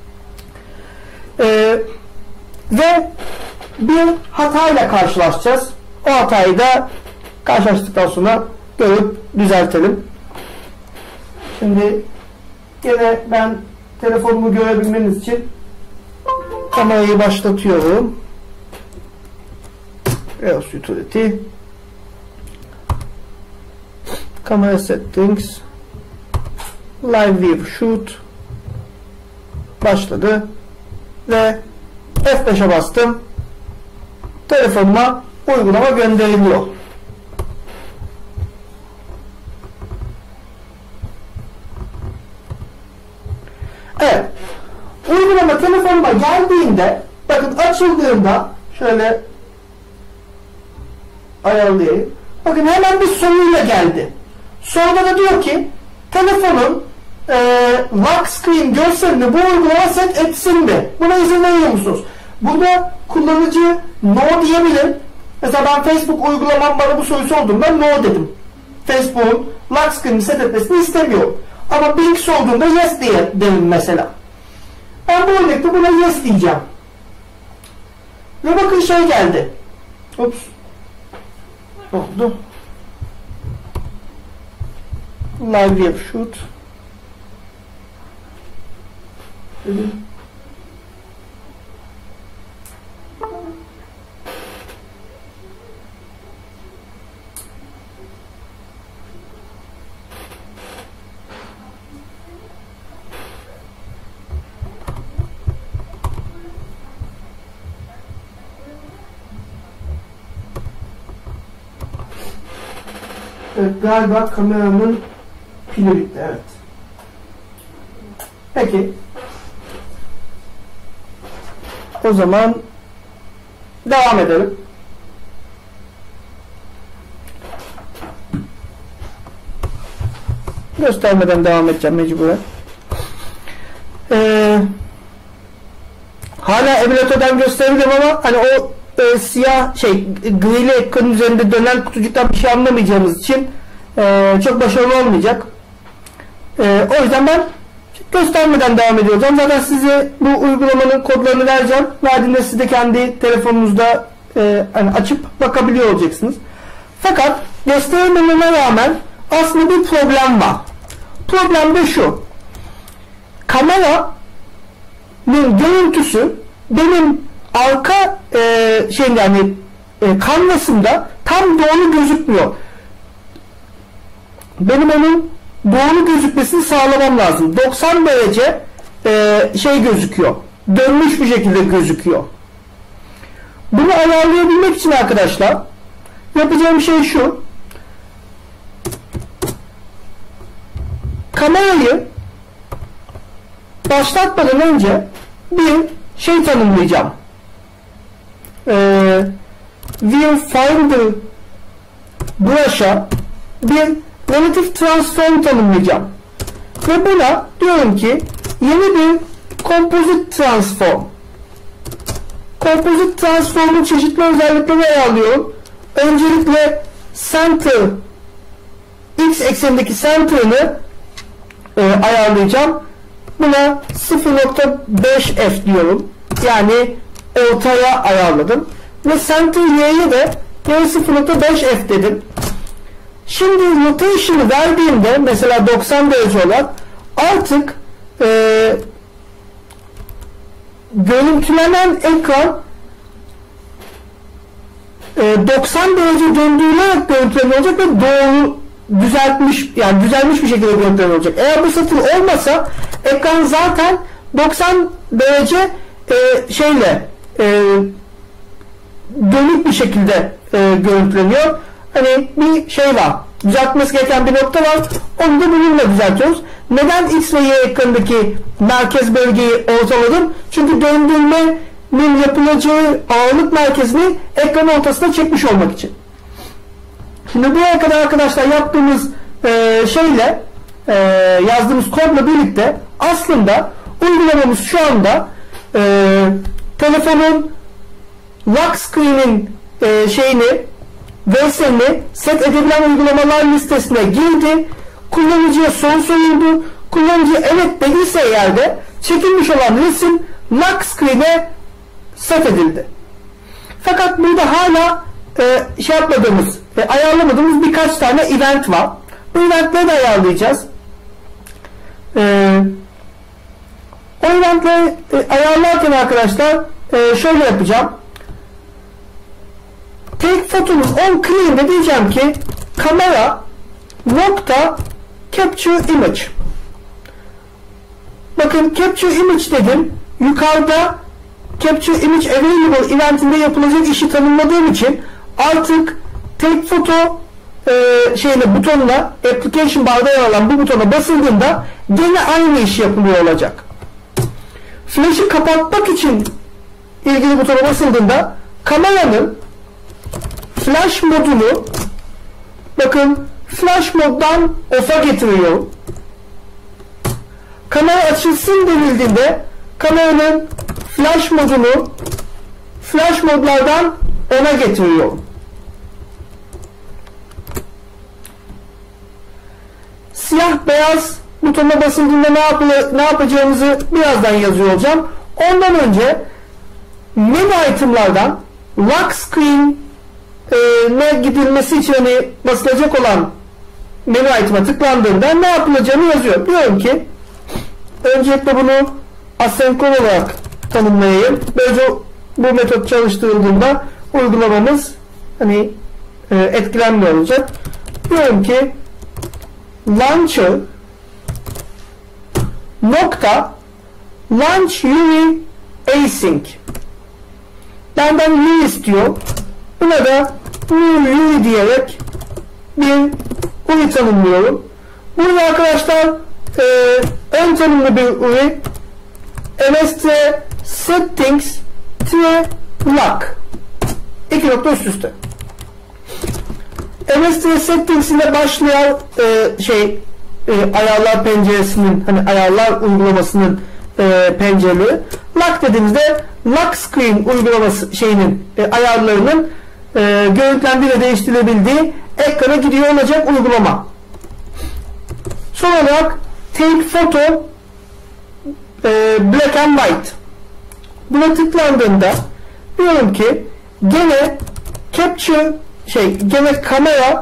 Ee, ve bir hatayla karşılaşacağız. O hatayı da karşılaştıktan sonra görüp düzeltelim. Şimdi yine ben telefonumu görebilmeniz için kamerayı başlatıyorum. E O S Utility Camera Settings Live View Shoot başladı ve F beşe bastım. Telefonuma uygulama gönderiliyor. Evet. Uygulama telefonuma geldiğinde, bakın açıldığında şöyle ayarlayayım. Bakın hemen bir soruyla geldi. Soruda da diyor ki telefonun e, lock screen görselini bu uygulama set etsin mi? Buna izin veriyor musunuz? Burada kullanıcı no diyebilir. Mesela ben Facebook uygulamam bana bu soruyu sorduğumda no dedim. Facebook'un lock screen'i set etmesini istemiyorum. Ama Bing sorduğunda yes diye derim mesela. Ben bu örnekte buna yes diyeceğim. Ve bakın şey geldi. Ups. Oldu. Live View Shoot. Evet, galiba kameramın pili bitti. Evet. Peki. O zaman devam edelim. Göstermeden devam edeceğim mecburen. Ee, hala emülatörden gösterebilirim ama hani o e, siyah şey grili ekranın üzerinde dönen kutucuktan bir şey anlamayacağımız için e, çok başarılı olmayacak. E, o yüzden ben göstermeden devam edeceğim. Zaten size bu uygulamanın kodlarını vereceğim. Verdiğinde siz de kendi telefonunuzda e, hani açıp bakabiliyor olacaksınız. Fakat göstermeme rağmen aslında bir problem var. Problem de şu. Kameranın görüntüsü benim arka e, şey yani e, kanvasımda tam doğru gözükmüyor. Benim onun doğru gözükmesini sağlamam lazım. doksan derece e, şey gözüküyor. Dönmüş bir şekilde gözüküyor. Bunu ayarlayabilmek için arkadaşlar yapacağım şey şu. Kamerayı başlatmadan önce bir şey tanımlayacağım. Ee, Viewfinder Brush'a bir Relative Transform tanımlayacağım. Ve buna diyorum ki yeni bir Composite Transform. Composite Transform'un çeşitli özellikleri ayarlıyorum. Öncelikle Center X eksenindeki Center'ını e, ayarlayacağım. Buna sıfır nokta beş F diyorum. Yani ortaya ayarladım. Ve Center Y'ye de yine sıfır nokta beş F dedim. Şimdi rotation'ı verdiğimde mesela doksan derece olan artık e, görüntülenen ekran e, doksan derece döndürülerek görüntüleniyor olacak ve doğru düzeltmiş yani düzelmiş bir şekilde görüntüleniyor olacak. Eğer bu satır olmasa ekran zaten doksan derece e, şeyle e, dönük bir şekilde e, görüntüleniyor. Hani bir şey var. Düzeltmesi gereken bir nokta var. Onu da bununla düzeltiyoruz. Neden X ve Y ekranındaki merkez bölgeyi ortaladım? Çünkü döndürmenin yapılacağı ağırlık merkezini ekran ortasına çekmiş olmak için. Şimdi buraya kadar arkadaşlar yaptığımız e, şeyle e, yazdığımız kodla birlikte aslında uygulamamız şu anda e, telefonun lock screen'in e, şeyini versenini set edebilen uygulamalar listesine girdi. Kullanıcıya soru soruldu. Kullanıcı evet dediyse eğer de çekilmiş olan resim lock screen'e set edildi. Fakat burada hala e, şey yapmadığımız, e, ayarlamadığımız birkaç tane event var. Bu eventleri de ayarlayacağız. E, o eventleri e, ayarlarken arkadaşlar e, şöyle yapacağım. Take photo'nun on clean'de diyeceğim ki kamera nokta capture image. Bakın capture image dedim. Yukarıda capture image available eventinde yapılacak işi tanımladığım için artık take photo e, şeyle butonuna application barda yer alan bu butona basıldığında gene aynı iş yapılıyor olacak. Flash'ı kapatmak için ilgili butona basıldığında kameranın flash modunu bakın flash moddan off'a getiriyor. Kamera açılsın denildiğinde kameranın flash modunu flash modlardan ona getiriyor. Siyah beyaz butona basıldığında ne, yapı, ne yapacağımızı birazdan yazıyor olacağım. Ondan önce menü itemlardan lock screen e, ne gidilmesi için hani basılacak olan menü item'a tıklandığında ne yapılacağını yazıyor. Diyorum ki öncelikle bunu asenkron olarak tanımlayayım. Böylece bu metot çalıştırıldığında uygulamamız hani e, etkilenmiyor olacak. Diyorum ki launcher nokta launch U V async. Benden U V istiyor. Buna da U V diyerek bir U I tanımlıyorum. Burada arkadaşlar e, ön tanımlı bir U I mst settings lock iki nokta üst üste. mst settings ile başlayan e, şey e, ayarlar penceresinin hani ayarlar uygulamasının e, pencereleri. Lock dediğimizde lock screen uygulaması şeyinin e, ayarlarının e, görüntülendiği ve değiştirilebildiği ekrana gidiyor olacak uygulama. Son olarak take photo e, black and white. Buna tıklandığında diyorum ki gene capture şey gene kamera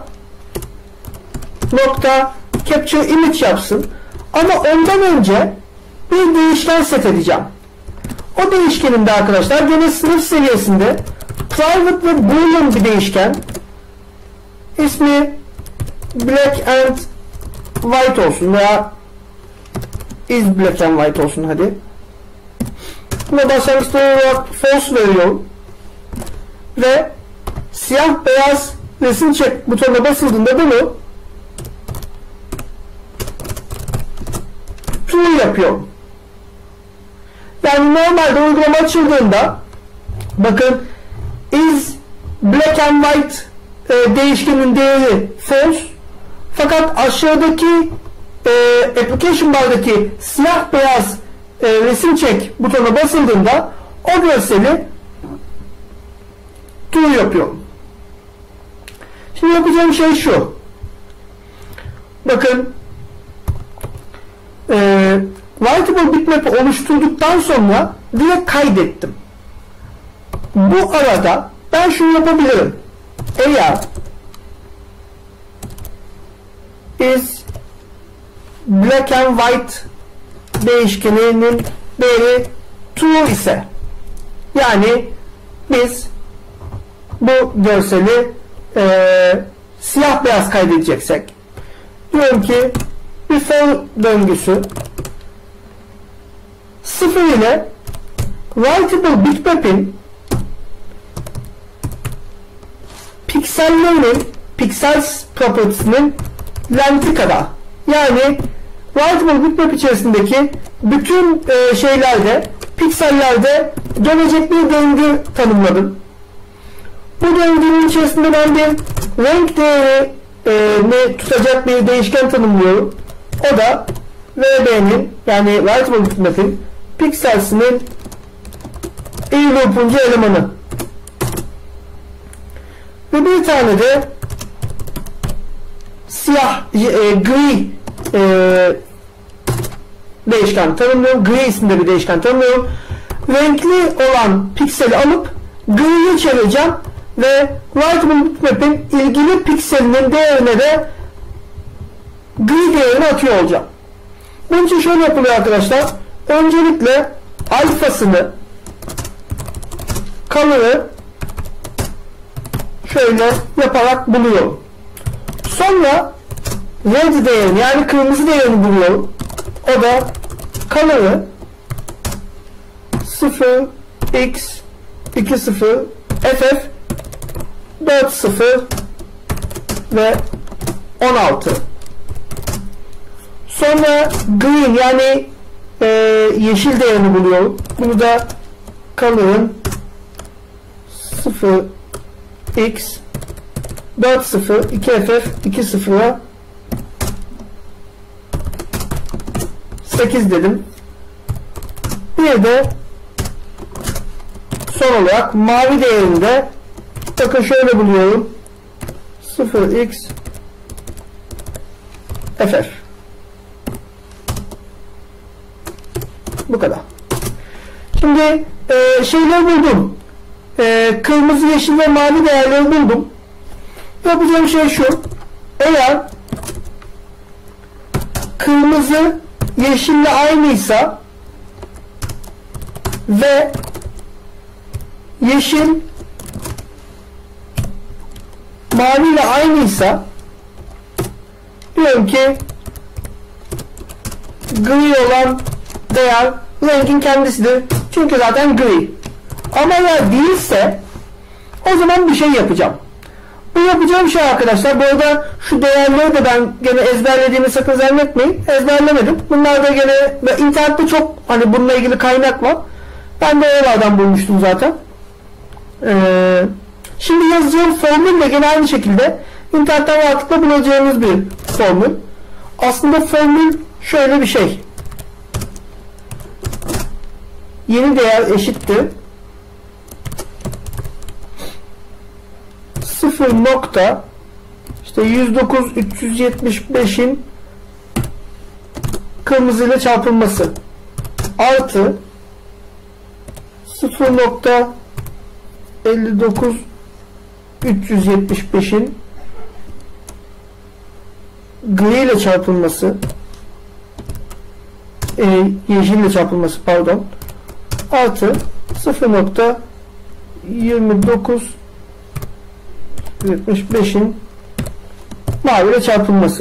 nokta capture image yapsın ama ondan önce bir değişken set edeceğim. O değişkenimde arkadaşlar gene sınıf seviyesinde private ve boolean bir değişken, ismi black and white olsun veya is black and white olsun hadi. Buna başlangıç olarak false veriyorum ve siyah beyaz resim çek butonuna basıldığında bunu true yapıyorum. Yani normalde uygulama açıldığında bakın is black and white e, değişkenin değeri false, fakat aşağıdaki e, application bar'daki siyah beyaz e, resim çek butonuna basıldığında o görseli true yapıyorum. Şimdi yapacağım şey şu. Bakın e, writable bitmap'i oluşturduktan sonra direkt kaydettim. Bu arada ben şunu yapabilirim. Eğer is black and white değişkeninin değeri true ise, yani biz bu görseli e, siyah beyaz kaydedeceksek diyorum ki bir for döngüsü sıfır ile writable bitmap'in piksellerinin pixels property'sinin length'i kadar, yani writable bitmap içerisindeki bütün e, şeylerde piksellerde dönecek bir döngü tanımladım. Bu döngünün içerisinde ben bir renk değeri e, ne tutacak bir değişken tanımlıyorum. O da V B'nin yani writable bitmap'in pikselsinin in loop'uncu elemanı. Ve bir tane de siyah e, gri e, değişken tanımlıyorum. Gri isimde bir değişken tanımlıyorum. Renkli olan pikseli alıp gri'yi çevireceğim ve writable bitmap'in ilgili pikselinin değerine de gri değerini atıyor olacağım. Bunun için şöyle yapılıyor arkadaşlar. Öncelikle alfasını, color'ı şöyle yaparak buluyorum. Sonra red değerini yani kırmızı değerini buluyorum. O da color'ı sıfır x iki sıfır ff dört sıfır ve on altı. Sonra green yani e, yeşil değerini buluyorum. Bunu da color'ın sıfır x dört sıfır iki ff iki sıfıra sekiz dedim. Bir de son olarak mavi değerinde bakın şöyle buluyorum. sıfır x ff. Bu kadar. Şimdi e, şeyleri buldum. E, kırmızı, yeşil ve mavi değerleri buldum. Yapacağım şey şu. Eğer kırmızı yeşille aynıysa ve yeşil mavi ile aynıysa diyorum ki gri olan değer rengin kendisidir. Çünkü zaten gri. Ama eğer değilse o zaman bir şey yapacağım. Bu yapacağım şey arkadaşlar. Bu arada şu değerleri de ben gene ezberlediğimi sakın zannetmeyin. Ezberlemedim. Bunlar da gene internette çok hani bununla ilgili kaynak var. Ben de oralardan bulmuştum zaten. Ee, şimdi yazacağım formül de gene aynı şekilde internetten rahatlıkla bulacağınız bir formül. Aslında formül şöyle bir şey. Yeni değer eşittir sıfır nokta işte yüz dokuz üç yüz yetmiş beş'in kırmızı ile çarpılması artı sıfır nokta elli dokuz üç yüz yetmiş beş'in gri ile çarpılması e, yeşil ile çarpılması pardon artı sıfır nokta yirmi dokuz yetmiş beş'in mavi ile çarpılması.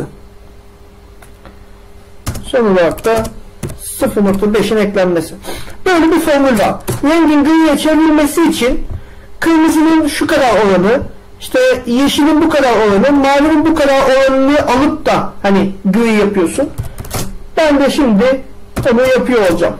Son olarak da sıfır nokta beş'in eklenmesi. Böyle bir formül var. Rengin griye çevrilmesi için kırmızının şu kadar oranı, işte yeşilin bu kadar oranı, mavinin bu kadar oranını alıp da hani gri yapıyorsun. Ben de şimdi onu yapıyor olacağım.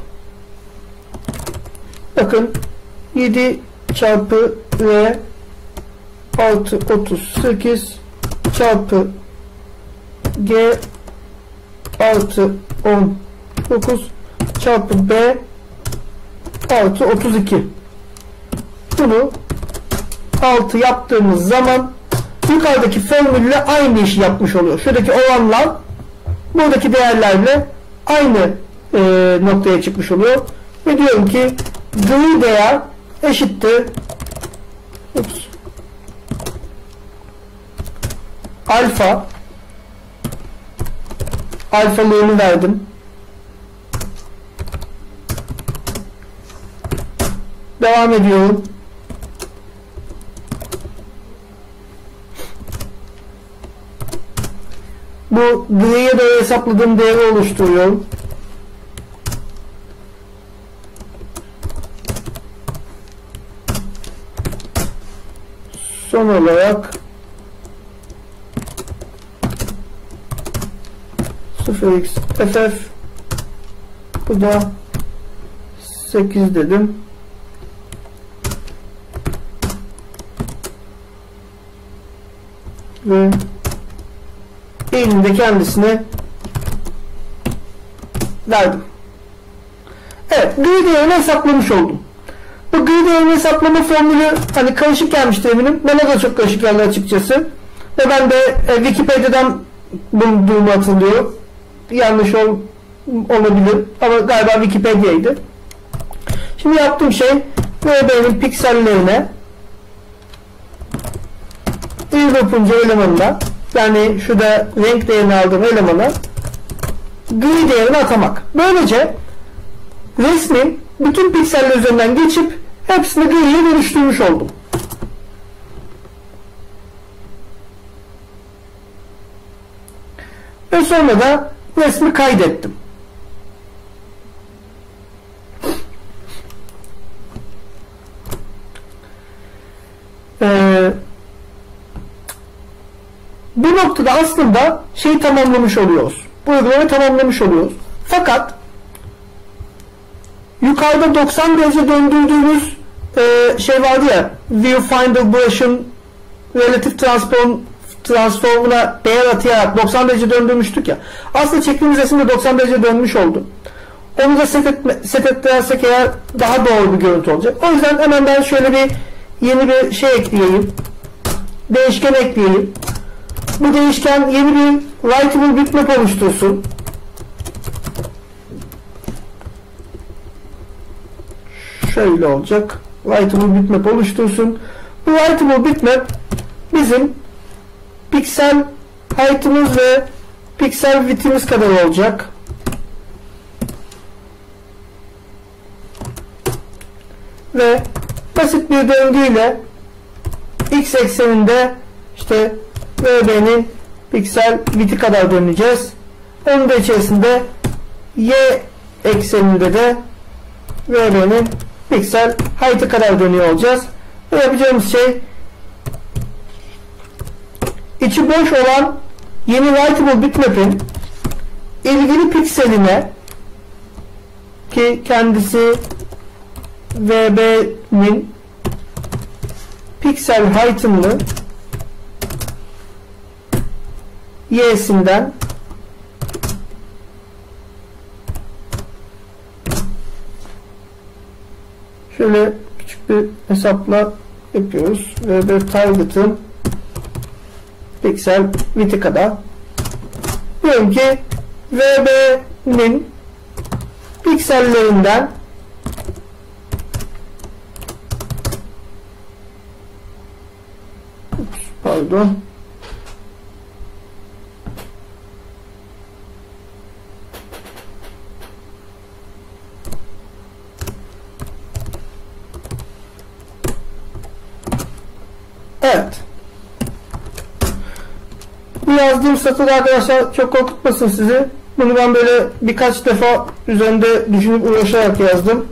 Bakın yedi çarpı R artı otuz sekiz çarpı G artı on dokuz çarpı B artı otuz iki. Bunu altı yaptığımız zaman yukarıdaki formülle aynı işi yapmış oluyor. Şuradaki oranlar buradaki değerlerle aynı e, noktaya çıkmış oluyor. Ve diyorum ki gri değer eşittir ups, alfa alfalığını verdim. Devam ediyorum. Bu griye doğru hesapladığım değeri oluşturuyorum. Son olarak sıfır x ff bu da sekiz dedim. Ve elimde kendisine verdim. Evet, gri değerini hesaplamış oldum. Bu gri değerini hesaplama formülü hani karışık gelmişti eminim. Bana da çok karışık geldi açıkçası. Ve ben de e, Wikipedia'dan bulduğumu hatırlıyorum. Yanlış ol, olabilir ama galiba Wikipedia'ydı. Şimdi yaptığım şey V B'nin piksellerine bir yapınca elemanına, yani şurada renk değerini aldığım elemana gri değerini atamak. Böylece resmin bütün pikseller üzerinden geçip hepsini griye dönüştürmüş oldum. Ve sonra da resmi kaydettim. Ee, bu noktada aslında şeyi tamamlamış oluyoruz. Bu uygulamayı tamamlamış oluyoruz. Fakat yukarıda doksan derece döndürdüğümüz e, şey vardı ya, viewfinder brush'ın relative transform transformuna değer atayarak doksan derece döndürmüştük ya. Aslında çektiğimiz resimde doksan derece dönmüş oldu. Onu da set, etme, set ettirersek eğer daha doğru bir görüntü olacak. O yüzden hemen ben şöyle bir yeni bir şey ekleyeyim. Değişken ekleyeyim. Bu değişken yeni bir writable bitmap oluştursun. Şöyle olacak. Writable bitmap oluştursun. Bu writable bitmap bizim piksel height'ımız ve piksel width'imiz kadar olacak. Ve basit bir döngüyle x ekseninde işte V B'nin piksel width'i kadar döneceğiz. Onun da içerisinde y ekseninde de V B'nin piksel height'ı kadar dönüyor olacağız. Ve yapacağımız şey içi boş olan yeni writable bitmap'in ilgili pikseline, ki kendisi V B'nin piksel height'ını y'sinden şöyle küçük bir hesapla yapıyoruz. V B target'ın piksel width'i kadar. Diyorum ki V B'nin piksellerinden pardon evet, bu yazdığım satır arkadaşlar çok korkutmasın sizi. Bunu ben böyle birkaç defa üzerinde düşünüp uğraşarak yazdım.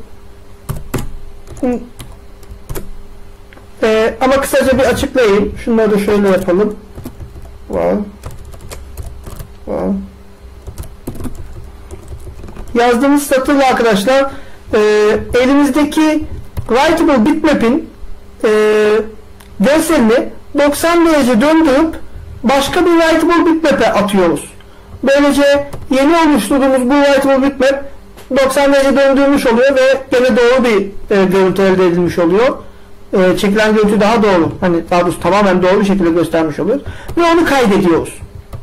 Ee, ama kısaca bir açıklayayım. Şunları da şöyle yapalım. Wow. Wow. Yazdığımız satırla arkadaşlar e, elimizdeki writable bitmap'in e, görselini doksan derece döndürüp başka bir writable bitmap'e atıyoruz. Böylece yeni oluşturduğumuz bu writable bitmap doksan derece döndürmüş oluyor ve gene doğru bir e, görüntü elde edilmiş oluyor. E, çekilen görüntü daha doğru. Hani daha doğrusu tamamen doğru bir şekilde göstermiş oluyoruz. Ve onu kaydediyoruz.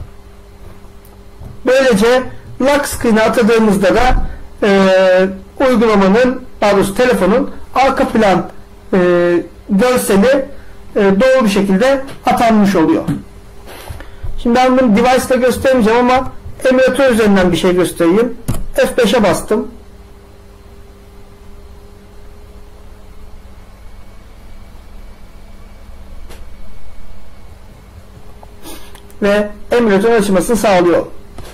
Böylece lock screen'e atadığımızda da e, uygulamanın, daha doğrusu telefonun arka plan e, görseli e, doğru bir şekilde atanmış oluyor. Şimdi ben bunu device'la göstermeyeceğim ama emülatör üzerinden bir şey göstereyim. F beşe bastım. Ve emülatör açılmasını sağlıyor.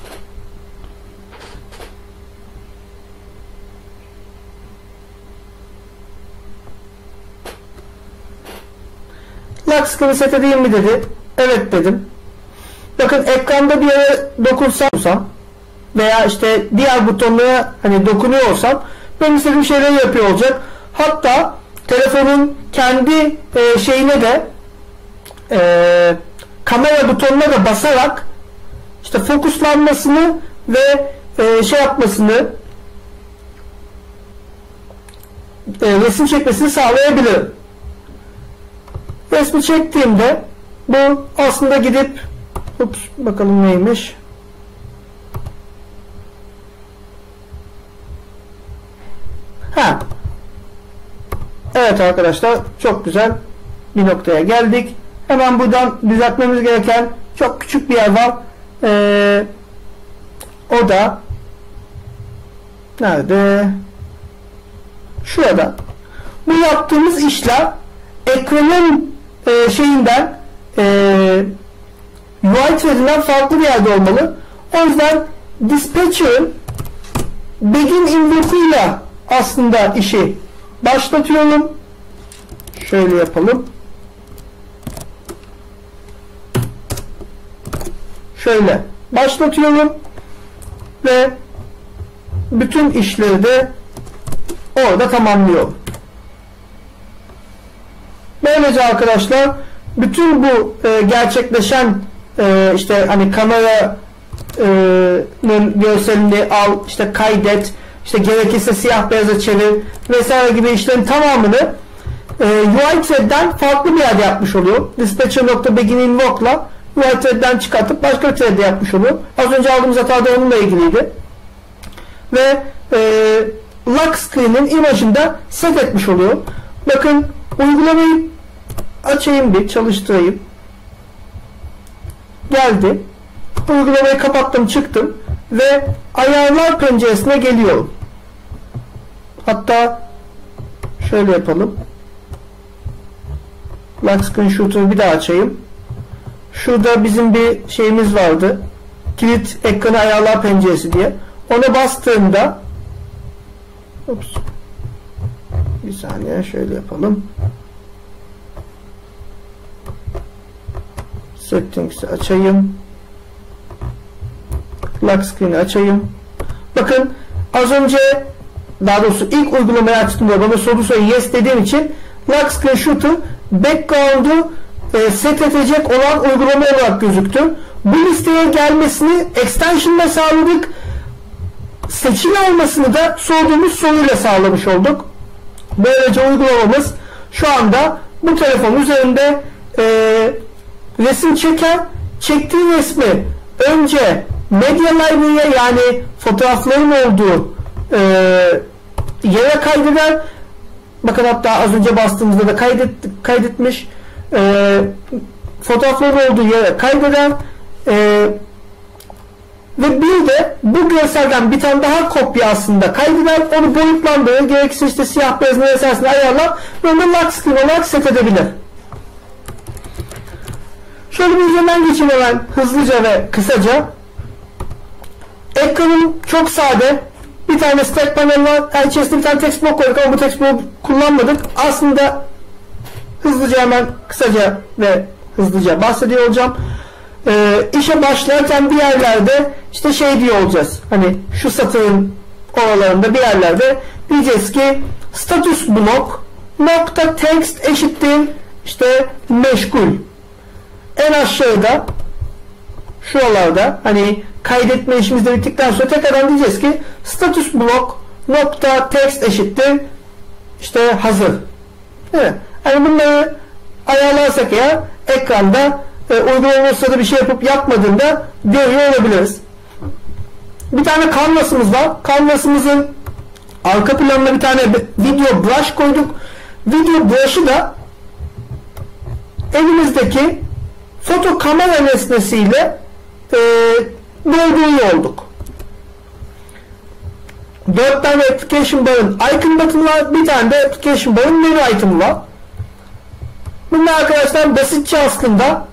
Lock screen'i set edeyim mi dedi. Evet dedim. Bakın ekranda bir yere dokunsam veya işte diğer butonlara hani dokunuyor olsam benim istediğim şeyleri yapıyor olacak. Hatta telefonun kendi e, şeyine de e, kamera butonuna da basarak işte fokuslanmasını ve e, şey yapmasını, e, resim çekmesini sağlayabilirim. Resmi çektiğimde bu aslında gidip ups, bakalım neymiş. Ha. Evet arkadaşlar, çok güzel bir noktaya geldik. Hemen buradan düzeltmemiz gereken çok küçük bir yer var. Ee, o da nerede? Şurada. Bu yaptığımız işler ekranın e, şeyinden e, U I thread'inden farklı bir yerde olmalı. O yüzden dispatcher'ın begin invoke'uyla aslında işi başlatıyorum. Şöyle yapalım. Şöyle başlatıyorum ve bütün işleri de orada tamamlıyorum. Böylece arkadaşlar bütün bu e, gerçekleşen e, işte hani kameranın görselini al, işte kaydet, işte gerekirse siyah beyaza çevir vesaire gibi işlerin tamamını e, U I thread'den farklı bir yerde yapmış oluyor. Dispatcher.begin invoke'la U I thread'den çıkartıp başka bir thread'de yapmış oluyor. Az önce aldığımız hata da onunla ilgiliydi. Ve e, lock screen'in imajını da set etmiş oluyor. Bakın uygulamayı açayım, bir çalıştırayım. Geldi. Uygulamayı kapattım, çıktım ve ayarlar penceresine geliyorum. Hatta şöyle yapalım. Lock screen shooter'ı bir daha açayım. Şurada bizim bir şeyimiz vardı. Kilit ekranı ayarlar penceresi diye. Ona bastığımda ups, bir saniye şöyle yapalım. Settings'i açayım. Lock screen'i açayım. Bakın az önce, daha doğrusu ilk uygulamayı açtığımda bana soru soru yes dediğim için Lock Screen Shoot'u background'u e, set edecek olan uygulama olarak gözüktü. Bu listeye gelmesini extension'la sağladık. Seçili olmasını da sorduğumuz soruyla sağlamış olduk. Böylece uygulamamız şu anda bu telefon üzerinde e, resim çeker. Çektiği resmi önce Media Library'e, yani fotoğrafların olduğu e, yere kaydeder. Bakın hatta az önce bastığımızda da kaydet, kaydetmiş. E, fotoğrafların olduğu yere kaydeder. E, ve bir de bu görselden bir tane daha kopya aslında kaydeder. Onu boyutlandırır. Gerekirse işte siyah beyazını vesairesini ayarlar ve onu lock screen olarak set edebilir. Şöyle bir üzerinden geçeyim hemen hızlıca ve kısaca. Ekranım çok sade. Bir tane stack panel var. İçerisinde bir tane text block koyduk ama bu text block kullanmadık. Aslında hızlıca hemen kısaca ve hızlıca bahsediyor olacağım. Ee, işe başlarken bir yerlerde işte şey diyor olacağız. Hani şu satırın oralarında bir yerlerde diyeceğiz ki status block nokta text eşittir işte meşgul. En aşağıda şuralarda hani kaydetme işimiz de bittikten sonra tekrardan diyeceğiz ki status block nokta text eşittir işte hazır. Evet. Yani bunları ayarlarsak ya ekranda e, uygulama sırada bir şey yapıp yapmadığında görüyor olabiliriz. Bir tane canvas'ımız var. Canvas'ımızın arka planına bir tane video brush koyduk. Video brush'ı da elimizdeki foto kamera nesnesiyle e, dolduruyor olduk. Dört tane application bar'ın icon button var. Bir tane de application bar'ın menü item var. Bunlar arkadaşlar basitçe aslında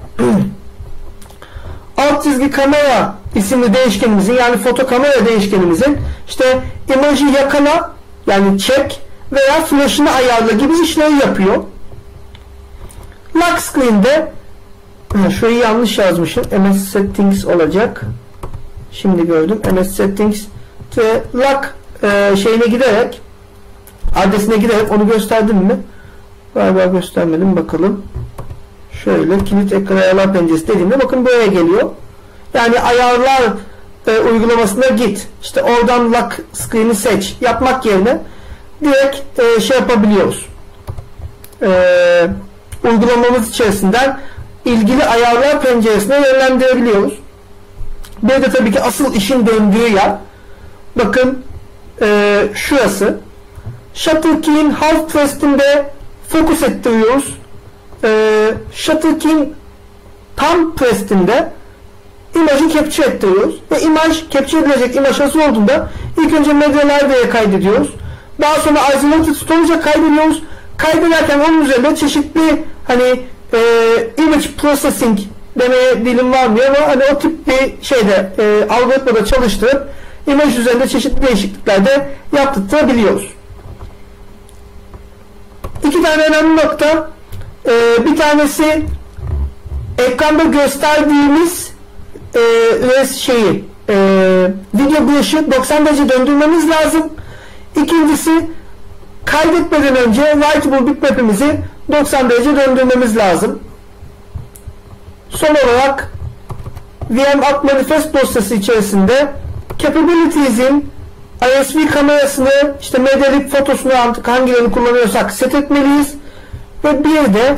alt çizgi kamera isimli değişkenimizin, yani foto kamera değişkenimizin işte imajı yakala, yani çek veya flash'ını ayarla gibi işleri yapıyor. Lock screen'de şurayı yanlış yazmışım. M S settings olacak. Şimdi gördüm. M S settings ve lock e, şeyine giderek, adresine giderek onu gösterdim mi? Galiba göstermedim. Bakalım. Şöyle kilit ekran ayarlar penceresi dediğimde bakın buraya geliyor. Yani ayarlar e, uygulamasına git. İşte oradan lock screen'i seç. Yapmak yerine direkt e, şey yapabiliyoruz. E, uygulamamız içerisinden ilgili ayarlar penceresine yönlendirebiliyoruz. Bir de tabii ki asıl işin döndüğü yer. Bakın e, şurası. Shutter key'in half press'inde fokus ettiriyoruz. E, Shutter key'in tam press'inde imajı capture ettiriyoruz. Ve imaj, capture edilecek imaj hazır olduğunda ilk önce Media Library'e kaydediyoruz. Daha sonra Isolated Storage'a kaydediyoruz. Kaydederken onun üzerinde çeşitli hani e, image processing demeye dilim varmıyor ama hani o tip bir şeyde e, algoritmada çalıştırıp imaj üzerinde çeşitli değişiklikler de yaptırtabiliyoruz. İki tane önemli nokta. E, bir tanesi ekranda gösterdiğimiz e, şeyi e, video brush'ı doksan derece döndürmemiz lazım. İkincisi kaydetmeden önce writable bitmap'imizi doksan derece döndürmemiz lazım. Son olarak V M App Manifest dosyası içerisinde Capabilities'in I S V kamerasını, işte Media fotosunu artık hangilerini kullanıyorsak set etmeliyiz. Ve bir de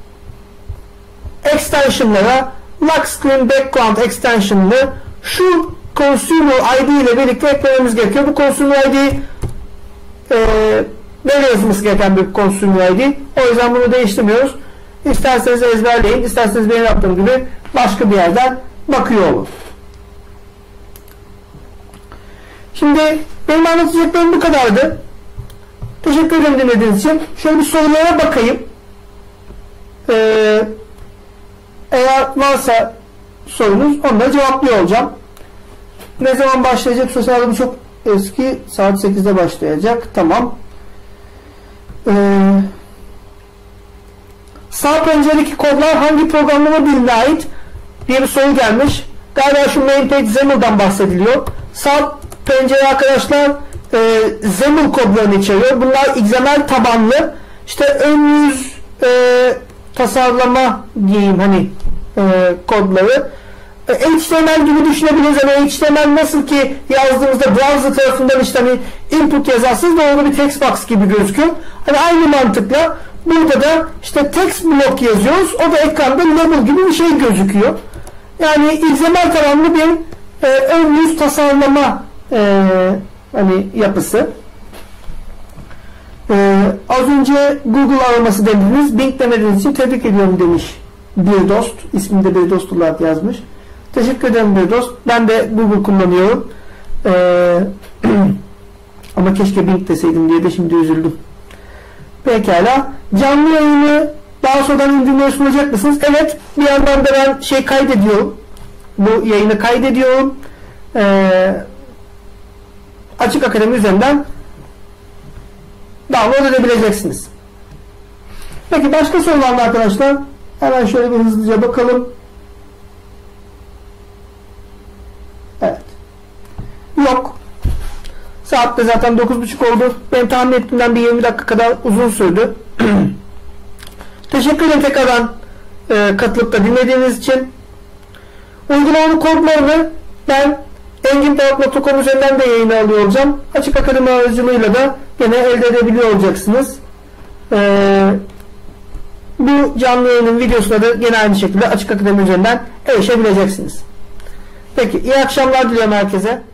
extensionlara Lock Screen Background extension'ını şu Consumer I D ile birlikte eklememiz gerekiyor. Bu Consumer I D e, nereye yazılması gereken bir Consumer I D. O yüzden bunu değiştirmiyoruz. İsterseniz ezberleyin, isterseniz benim yaptığım gibi başka bir yerden bakıyor olun. Şimdi benim anlatacaklarım bu kadardı. Teşekkür ederim dinlediğiniz için. Şöyle bir sorulara bakayım. Ee, eğer varsa sorunuz, onları cevaplıyor olacağım. Ne zaman başlayacak? Sosyal adım çok eski. Saat sekizde başlayacak. Tamam. Ee, sağ penceredeki kodlar hangi programlama diline ait? diye bir soru gelmiş. Galiba şu main page XAML'dan bahsediliyor. Sağ pencere arkadaşlar e, XAML kodlarını içeriyor. Bunlar X M L tabanlı. İşte ön yüz e, tasarlama diyeyim hani e, kodları. E, H T M L gibi düşünebiliriz. Yani H T M L nasıl ki yazdığımızda browser tarafından işte hani input yazarsınız da orada bir text box gibi gözüküyor. Hani aynı mantıkla burada da işte text block yazıyoruz. O da ekranda label gibi bir şey gözüküyor. Yani X M L tabanlı bir e, ön yüz tasarlama e, hani yapısı. E, az önce Google araması dediniz. Bing demediğiniz için tebrik ediyorum demiş bir dost. İsminde bir dost olarak yazmış. Teşekkür ederim bir dost. Ben de Google kullanıyorum. E, ama keşke Bing deseydim diye de şimdi üzüldüm. Pekala. Canlı yayını daha sonradan indirmeye sunacak mısınız? Evet. Bir yandan da ben şey kaydediyorum. Bu yayını kaydediyorum. Ee, Açık Akademi üzerinden download edebileceksiniz. Peki başka soru var mı arkadaşlar? Hemen şöyle bir hızlıca bakalım. Evet. Yok. Saatte zaten dokuz buçuk oldu. Ben tahmin ettiğimden bir yirmi dakika kadar uzun sürdü. Teşekkür ederim tekrardan e, katılıp da dinlediğiniz için. Uygulamanın kodlarını ben engin power nokta com üzerinden de yayına alıyor olacağım. Açık Akademi aracılığıyla da yine elde edebiliyor olacaksınız. Ee, bu canlı yayının videosuna da yine aynı şekilde Açık Akademi üzerinden erişebileceksiniz. Peki iyi akşamlar diliyorum herkese.